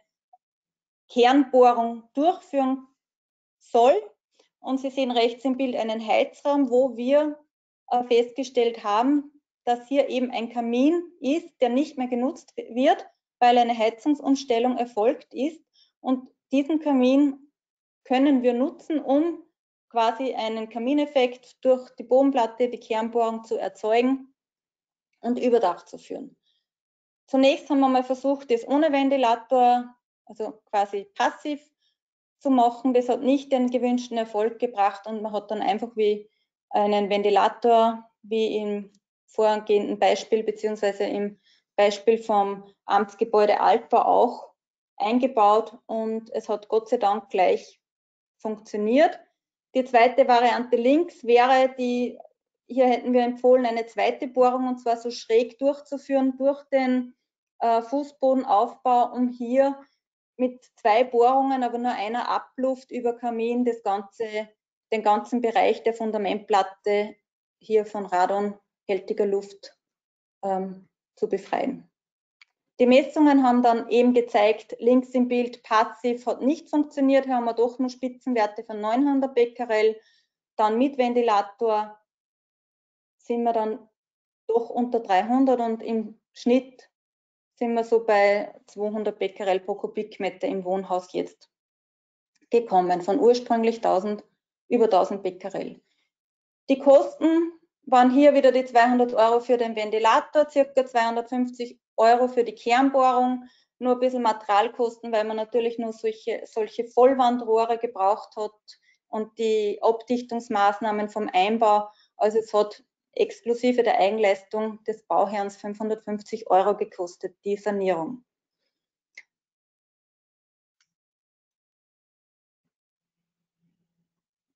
Kernbohrung durchführen soll. Und Sie sehen rechts im Bild einen Heizraum, wo wir äh, festgestellt haben, dass hier eben ein Kamin ist, der nicht mehr genutzt wird, weil eine Heizungsumstellung erfolgt ist. Und diesen Kamin können wir nutzen, um quasi einen Kamineffekt durch die Bodenplatte, die Kernbohrung zu erzeugen und über Dach zu führen. Zunächst haben wir mal versucht, das ohne Ventilator, also quasi passiv zu machen. Das hat nicht den gewünschten Erfolg gebracht und man hat dann einfach wie einen Ventilator, wie im vorangehenden Beispiel beziehungsweise im Beispiel vom Amtsgebäude Altbau auch eingebaut und es hat Gott sei Dank gleich funktioniert. Die zweite Variante links wäre die, hier hätten wir empfohlen, eine zweite Bohrung und zwar so schräg durchzuführen durch den äh, Fußbodenaufbau, um hier mit zwei Bohrungen, aber nur einer Abluft über Kamin das ganze, den ganzen Bereich der Fundamentplatte hier von radonhältiger Luft ähm, zu befreien. Die Messungen haben dann eben gezeigt, links im Bild passiv hat nicht funktioniert, hier haben wir doch nur Spitzenwerte von neunhundert Becquerel. Dann mit Ventilator sind wir dann doch unter dreihundert und im Schnitt sind wir so bei zweihundert Becquerel pro Kubikmeter im Wohnhaus jetzt gekommen, von ursprünglich tausend, über tausend Becquerel. Die Kosten waren hier wieder die zweihundert Euro für den Ventilator, circa zweihundertfünfzig Euro für die Kernbohrung, nur ein bisschen Materialkosten, weil man natürlich nur solche, solche Vollwandrohre gebraucht hat und die Abdichtungsmaßnahmen vom Einbau. Also es hat exklusive der Eigenleistung des Bauherrns fünfhundertfünfzig Euro gekostet, die Sanierung.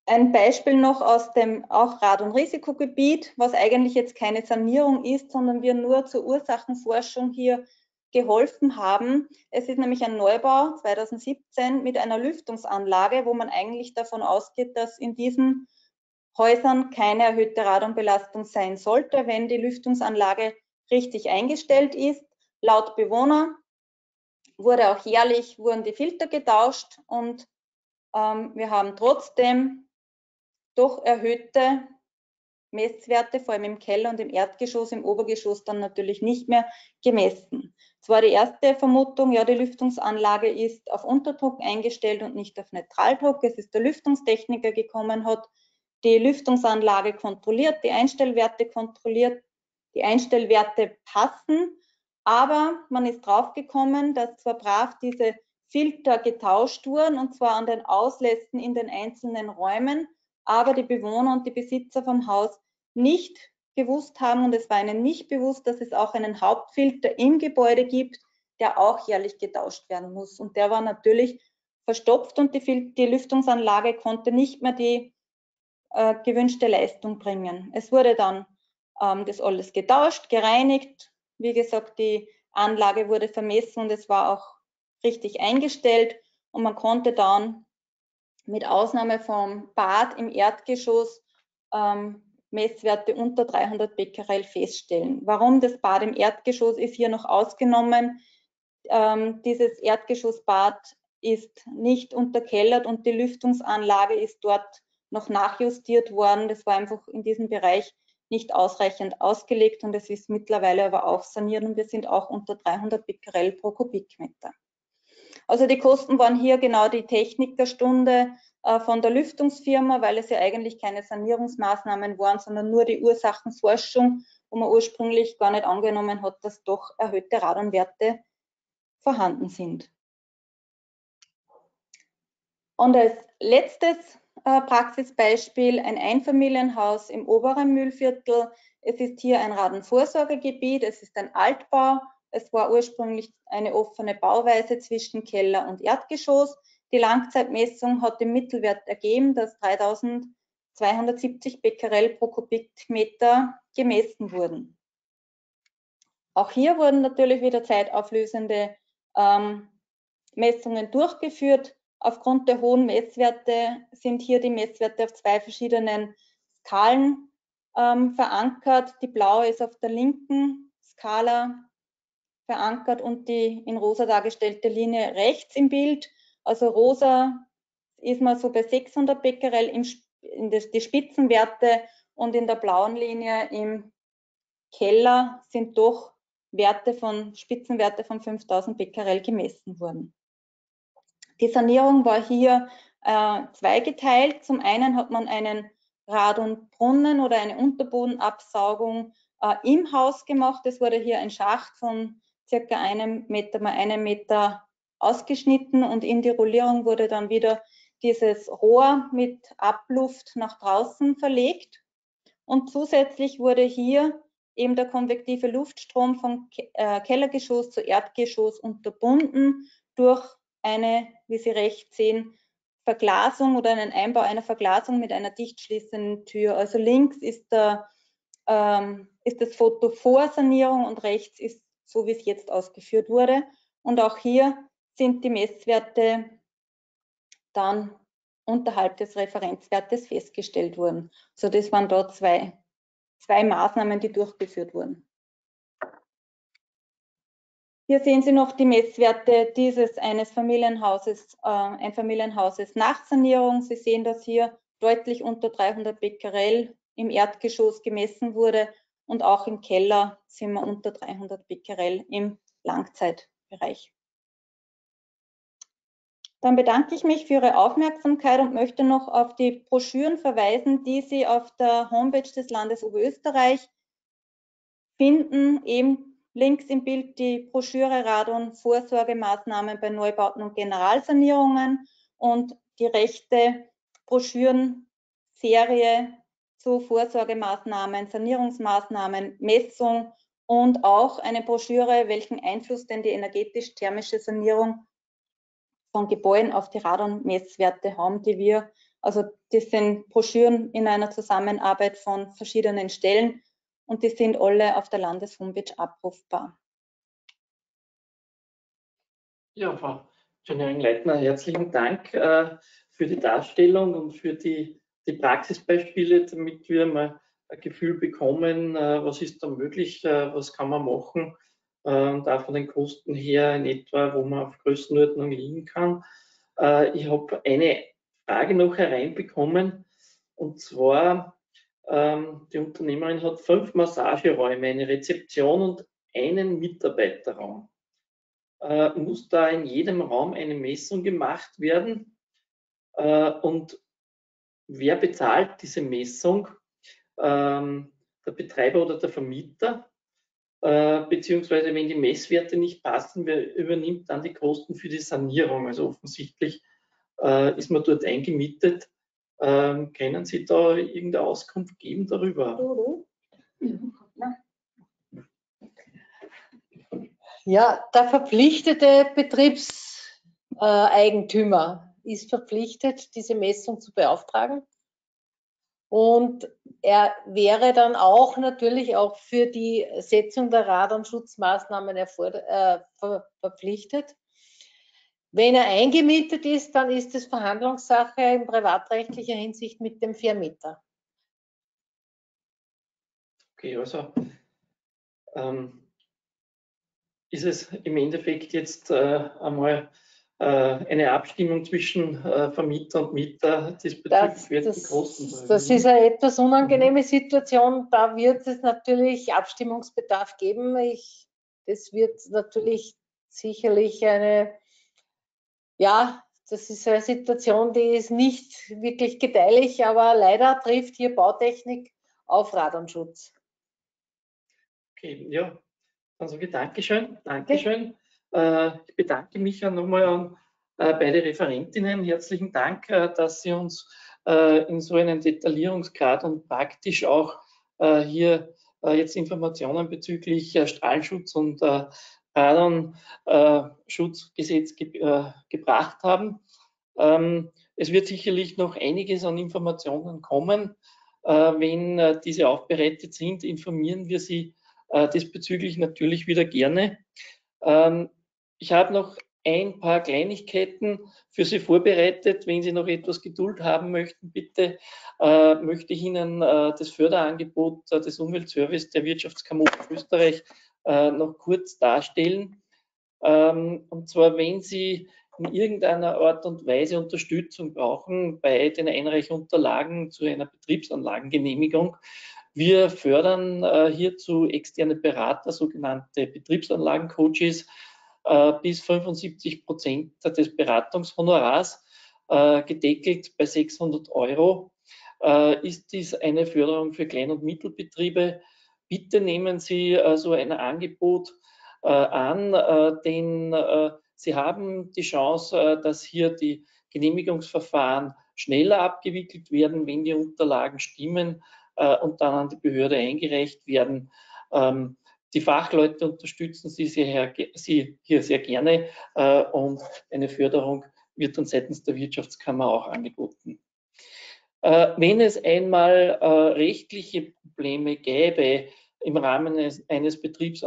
Ein Beispiel noch aus dem auch Radon-Risikogebiet, was eigentlich jetzt keine Sanierung ist, sondern wir nur zur Ursachenforschung hier geholfen haben. Es ist nämlich ein Neubau zweitausendsiebzehn mit einer Lüftungsanlage, wo man eigentlich davon ausgeht, dass in diesen Häusern keine erhöhte Radonbelastung sein sollte, wenn die Lüftungsanlage richtig eingestellt ist. Laut Bewohner wurde auch jährlich wurden die Filter getauscht und ähm, wir haben trotzdem doch erhöhte Messwerte, vor allem im Keller und im Erdgeschoss, im Obergeschoss dann natürlich nicht mehr gemessen. Es war die erste Vermutung, ja, die Lüftungsanlage ist auf Unterdruck eingestellt und nicht auf Neutraldruck. Es ist der Lüftungstechniker gekommen, hat die Lüftungsanlage kontrolliert, die Einstellwerte kontrolliert, die Einstellwerte passen, aber man ist draufgekommen, dass zwar brav diese Filter getauscht wurden und zwar an den Auslässen in den einzelnen Räumen, aber die Bewohner und die Besitzer vom Haus nicht gewusst haben und es war ihnen nicht bewusst, dass es auch einen Hauptfilter im Gebäude gibt, der auch jährlich getauscht werden muss. Und der war natürlich verstopft und die, die Lüftungsanlage konnte nicht mehr die äh, gewünschte Leistung bringen. Es wurde dann ähm, das alles getauscht, gereinigt. Wie gesagt, die Anlage wurde vermessen und es war auch richtig eingestellt und man konnte dann mit Ausnahme vom Bad im Erdgeschoss ähm, Messwerte unter dreihundert Becquerel feststellen. Warum das Bad im Erdgeschoss ist hier noch ausgenommen? Ähm, dieses Erdgeschossbad ist nicht unterkellert und die Lüftungsanlage ist dort noch nachjustiert worden. Das war einfach in diesem Bereich nicht ausreichend ausgelegt und es ist mittlerweile aber auch saniert und wir sind auch unter dreihundert Becquerel pro Kubikmeter. Also die Kosten waren hier genau die Technikerstunde äh, von der Lüftungsfirma, weil es ja eigentlich keine Sanierungsmaßnahmen waren, sondern nur die Ursachenforschung, wo man ursprünglich gar nicht angenommen hat, dass doch erhöhte Radonwerte vorhanden sind. Und als letztes äh, Praxisbeispiel ein Einfamilienhaus im oberen Mühlviertel. Es ist hier ein Radonvorsorgegebiet, es ist ein Altbau. Es war ursprünglich eine offene Bauweise zwischen Keller und Erdgeschoss. Die Langzeitmessung hat den Mittelwert ergeben, dass dreitausendzweihundertsiebzig Becquerel pro Kubikmeter gemessen wurden. Auch hier wurden natürlich wieder zeitauflösende ähm, Messungen durchgeführt. Aufgrund der hohen Messwerte sind hier die Messwerte auf zwei verschiedenen Skalen ähm, verankert. Die blaue ist auf der linken Skala verankert und die in rosa dargestellte Linie rechts im Bild. Also rosa ist man so bei sechshundert Becquerel im, in das, die Spitzenwerte und in der blauen Linie im Keller sind doch Werte von, Spitzenwerte von fünftausend Becquerel gemessen worden. Die Sanierung war hier äh, zweigeteilt. Zum einen hat man einen Radonbrunnen oder eine Unterbodenabsaugung äh, im Haus gemacht. Es wurde hier ein Schacht von circa einem Meter mal einem Meter ausgeschnitten und in die Rollierung wurde dann wieder dieses Rohr mit Abluft nach draußen verlegt. Und zusätzlich wurde hier eben der konvektive Luftstrom vom äh, Kellergeschoss zu Erdgeschoss unterbunden durch eine, wie Sie rechts sehen, Verglasung oder einen Einbau einer Verglasung mit einer dicht schließenden Tür. Also links ist, der, ähm, ist das Foto vor Sanierung und rechts ist so, wie es jetzt ausgeführt wurde. Und auch hier sind die Messwerte dann unterhalb des Referenzwertes festgestellt worden. So, das waren dort zwei, zwei Maßnahmen, die durchgeführt wurden. Hier sehen Sie noch die Messwerte dieses eines Familienhauses, äh, Einfamilienhauses nach Sanierung. Sie sehen, dass hier deutlich unter dreihundert Becquerel im Erdgeschoss gemessen wurde und auch im Keller sind wir unter dreihundert Becquerel im Langzeitbereich. Dann bedanke ich mich für Ihre Aufmerksamkeit und möchte noch auf die Broschüren verweisen, die Sie auf der Homepage des Landes Oberösterreich finden. Eben links im Bild die Broschüre Radon-Vorsorgemaßnahmen bei Neubauten und Generalsanierungen und die rechte Broschürenserie zu Vorsorgemaßnahmen, Sanierungsmaßnahmen, Messung und auch eine Broschüre, welchen Einfluss denn die energetisch-thermische Sanierung von Gebäuden auf die Radon-Messwerte haben, die wir Also das sind Broschüren in einer Zusammenarbeit von verschiedenen Stellen und die sind alle auf der Landeshomepage abrufbar. Ja, Frau Engineering-Leitner, herzlichen Dank äh, für die Darstellung und für die, die Praxisbeispiele, damit wir mal ein Gefühl bekommen, äh, was ist da möglich, äh, was kann man machen äh, und auch von den Kosten her in etwa, wo man auf Größenordnung liegen kann. Äh, ich habe eine Frage noch hereinbekommen, und zwar, ähm, die Unternehmerin hat fünf Massageräume, eine Rezeption und einen Mitarbeiterraum. Äh, muss da in jedem Raum eine Messung gemacht werden? Äh, und wer bezahlt diese Messung? Ähm, der Betreiber oder der Vermieter? Äh, beziehungsweise, wenn die Messwerte nicht passen, wer übernimmt dann die Kosten für die Sanierung? Also offensichtlich äh, ist man dort eingemietet. Ähm, können Sie da irgendeine Auskunft geben darüber? Ja, der verpflichtete Betriebseigentümer ist verpflichtet, diese Messung zu beauftragen. Und er wäre dann auch natürlich auch für die Setzung der Radarnschutzmaßnahmen äh, ver verpflichtet. Wenn er eingemietet ist, dann ist es Verhandlungssache in privatrechtlicher Hinsicht mit dem Vermieter. Okay, also ähm, ist es im Endeffekt jetzt äh, einmal äh, eine Abstimmung zwischen äh, Vermieter und Mieter diesbezüglich wird die Kosten. Das, das ist eine etwas unangenehme Situation. Da wird es natürlich Abstimmungsbedarf geben. Ich, das wird natürlich sicherlich eine, ja, das ist eine Situation, die ist nicht wirklich gedeihlich, aber leider trifft hier Bautechnik auf Radonschutz. Okay, ja, also Dankeschön, Dankeschön. Okay. Äh, ich bedanke mich ja nochmal an äh, beide Referentinnen. Herzlichen Dank, äh, dass Sie uns äh, in so einem Detaillierungsgrad und praktisch auch äh, hier äh, jetzt Informationen bezüglich äh, Strahlenschutz und äh, Radonschutzgesetz ge äh, gebracht haben. Ähm, es wird sicherlich noch einiges an Informationen kommen. Äh, wenn äh, diese aufbereitet sind, informieren wir Sie äh, diesbezüglich natürlich wieder gerne. Ähm, ich habe noch ein paar Kleinigkeiten für Sie vorbereitet. Wenn Sie noch etwas Geduld haben möchten, bitte äh, möchte ich Ihnen äh, das Förderangebot äh, des Umweltservice der Wirtschaftskammer Österreich äh, noch kurz darstellen. Ähm, und zwar, wenn Sie in irgendeiner Art und Weise Unterstützung brauchen bei den Einreichunterlagen zu einer Betriebsanlagengenehmigung. Wir fördern äh, hierzu externe Berater, sogenannte Betriebsanlagencoaches, äh, bis fünfundsiebzig Prozent des Beratungshonorars, äh, gedeckelt bei sechshundert Euro. Äh, ist dies eine Förderung für Klein- und Mittelbetriebe? Bitte nehmen Sie äh, so ein Angebot äh, an, äh, denn äh, Sie haben die Chance, äh, dass hier die Genehmigungsverfahren schneller abgewickelt werden, wenn die Unterlagen stimmen äh, und dann an die Behörde eingereicht werden. Ähm, die Fachleute unterstützen Sie, sehr, Sie hier sehr gerne äh, und eine Förderung wird dann seitens der Wirtschaftskammer auch angeboten. Äh, wenn es einmal äh, rechtliche Probleme gäbe im Rahmen eines, eines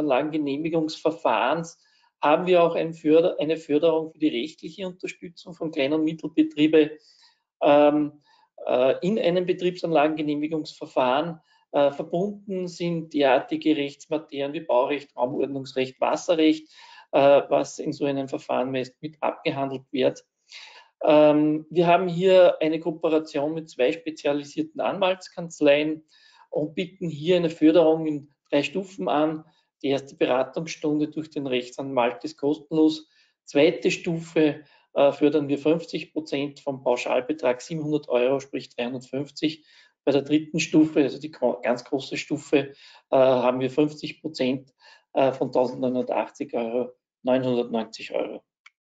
Betriebsanlagengenehmigungsverfahrens, haben wir auch ein Förder, eine Förderung für die rechtliche Unterstützung von Klein- und Mittelbetrieben ähm, äh, in einem Betriebsanlagengenehmigungsverfahren. Äh, verbunden sind derartige Rechtsmaterien wie Baurecht, Raumordnungsrecht, Wasserrecht, äh, was in so einem Verfahren meist mit abgehandelt wird. Ähm, wir haben hier eine Kooperation mit zwei spezialisierten Anwaltskanzleien und bieten hier eine Förderung in drei Stufen an. Die erste Beratungsstunde durch den Rechtsanwalt ist kostenlos. Zweite Stufe äh, fördern wir fünfzig Prozent vom Pauschalbetrag siebenhundert Euro, sprich dreihundertfünfzig. Bei der dritten Stufe, also die ganz große Stufe, äh, haben wir fünfzig Prozent äh, von eintausendneunhundertachtzig Euro, neunhundertneunzig Euro.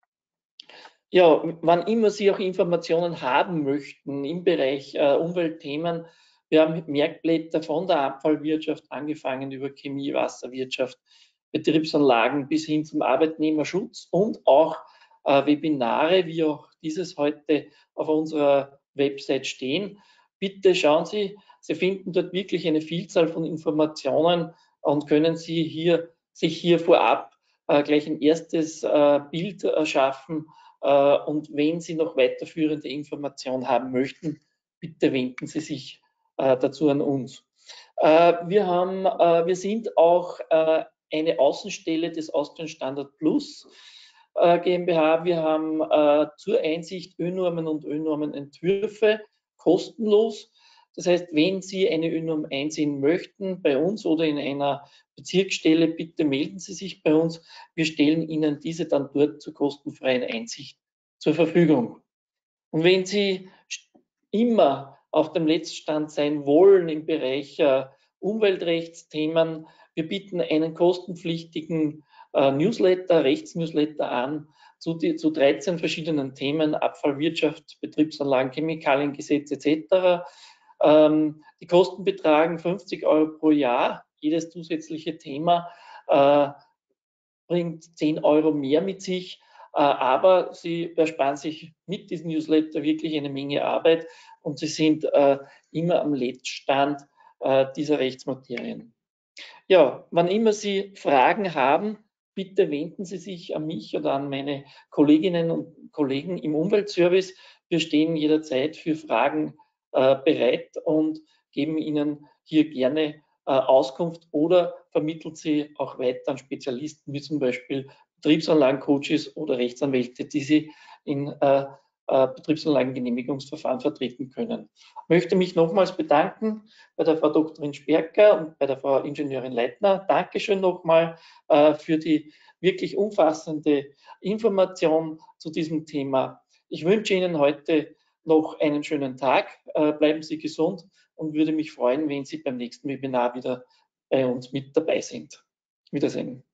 Ja, wann immer Sie auch Informationen haben möchten im Bereich äh, Umweltthemen, wir haben Merkblätter von der Abfallwirtschaft angefangen über Chemie, Wasserwirtschaft, Betriebsanlagen bis hin zum Arbeitnehmerschutz und auch äh, Webinare, wie auch dieses heute auf unserer Website stehen. Bitte schauen Sie, Sie finden dort wirklich eine Vielzahl von Informationen und können Sie hier, sich hier vorab äh, gleich ein erstes äh, Bild äh, schaffen. Äh, und wenn Sie noch weiterführende Informationen haben möchten, bitte wenden Sie sich äh, dazu an uns. Äh, wir, haben, äh, wir sind auch äh, eine Außenstelle des Austrian Standard Plus äh, GmbH. Wir haben äh, zur Einsicht ÖNormen und ÖNormenentwürfe kostenlos. Das heißt, wenn Sie eine ÖNorm einsehen möchten bei uns oder in einer Bezirksstelle, bitte melden Sie sich bei uns. Wir stellen Ihnen diese dann dort zur kostenfreien Einsicht zur Verfügung. Und wenn Sie immer auf dem Letztstand sein wollen im Bereich äh, Umweltrechtsthemen, wir bieten einen kostenpflichtigen äh, Newsletter, Rechtsnewsletter an zu, die, zu dreizehn verschiedenen Themen, Abfallwirtschaft, Betriebsanlagen, Chemikaliengesetz et cetera. Ähm, die Kosten betragen fünfzig Euro pro Jahr. Jedes zusätzliche Thema äh, bringt zehn Euro mehr mit sich, äh, aber Sie ersparen sich mit diesem Newsletter wirklich eine Menge Arbeit und Sie sind äh, immer am Letztstand äh, dieser Rechtsmaterien. Ja, wann immer Sie Fragen haben, bitte wenden Sie sich an mich oder an meine Kolleginnen und Kollegen im Umweltservice. Wir stehen jederzeit für Fragen äh, bereit und geben Ihnen hier gerne äh, Auskunft oder vermitteln Sie auch weiter an Spezialisten wie zum Beispiel Betriebsanlagencoaches oder Rechtsanwälte, die Sie in äh, äh, Betriebsanlagengenehmigungsverfahren vertreten können. Ich möchte mich nochmals bedanken bei der Frau Doktorin Sperker und bei der Frau Ingenieurin Leitner. Dankeschön nochmal äh, für die wirklich umfassende Information zu diesem Thema. Ich wünsche Ihnen heute noch einen schönen Tag. Äh, bleiben Sie gesund und würde mich freuen, wenn Sie beim nächsten Webinar wieder bei uns mit dabei sind. Wiedersehen.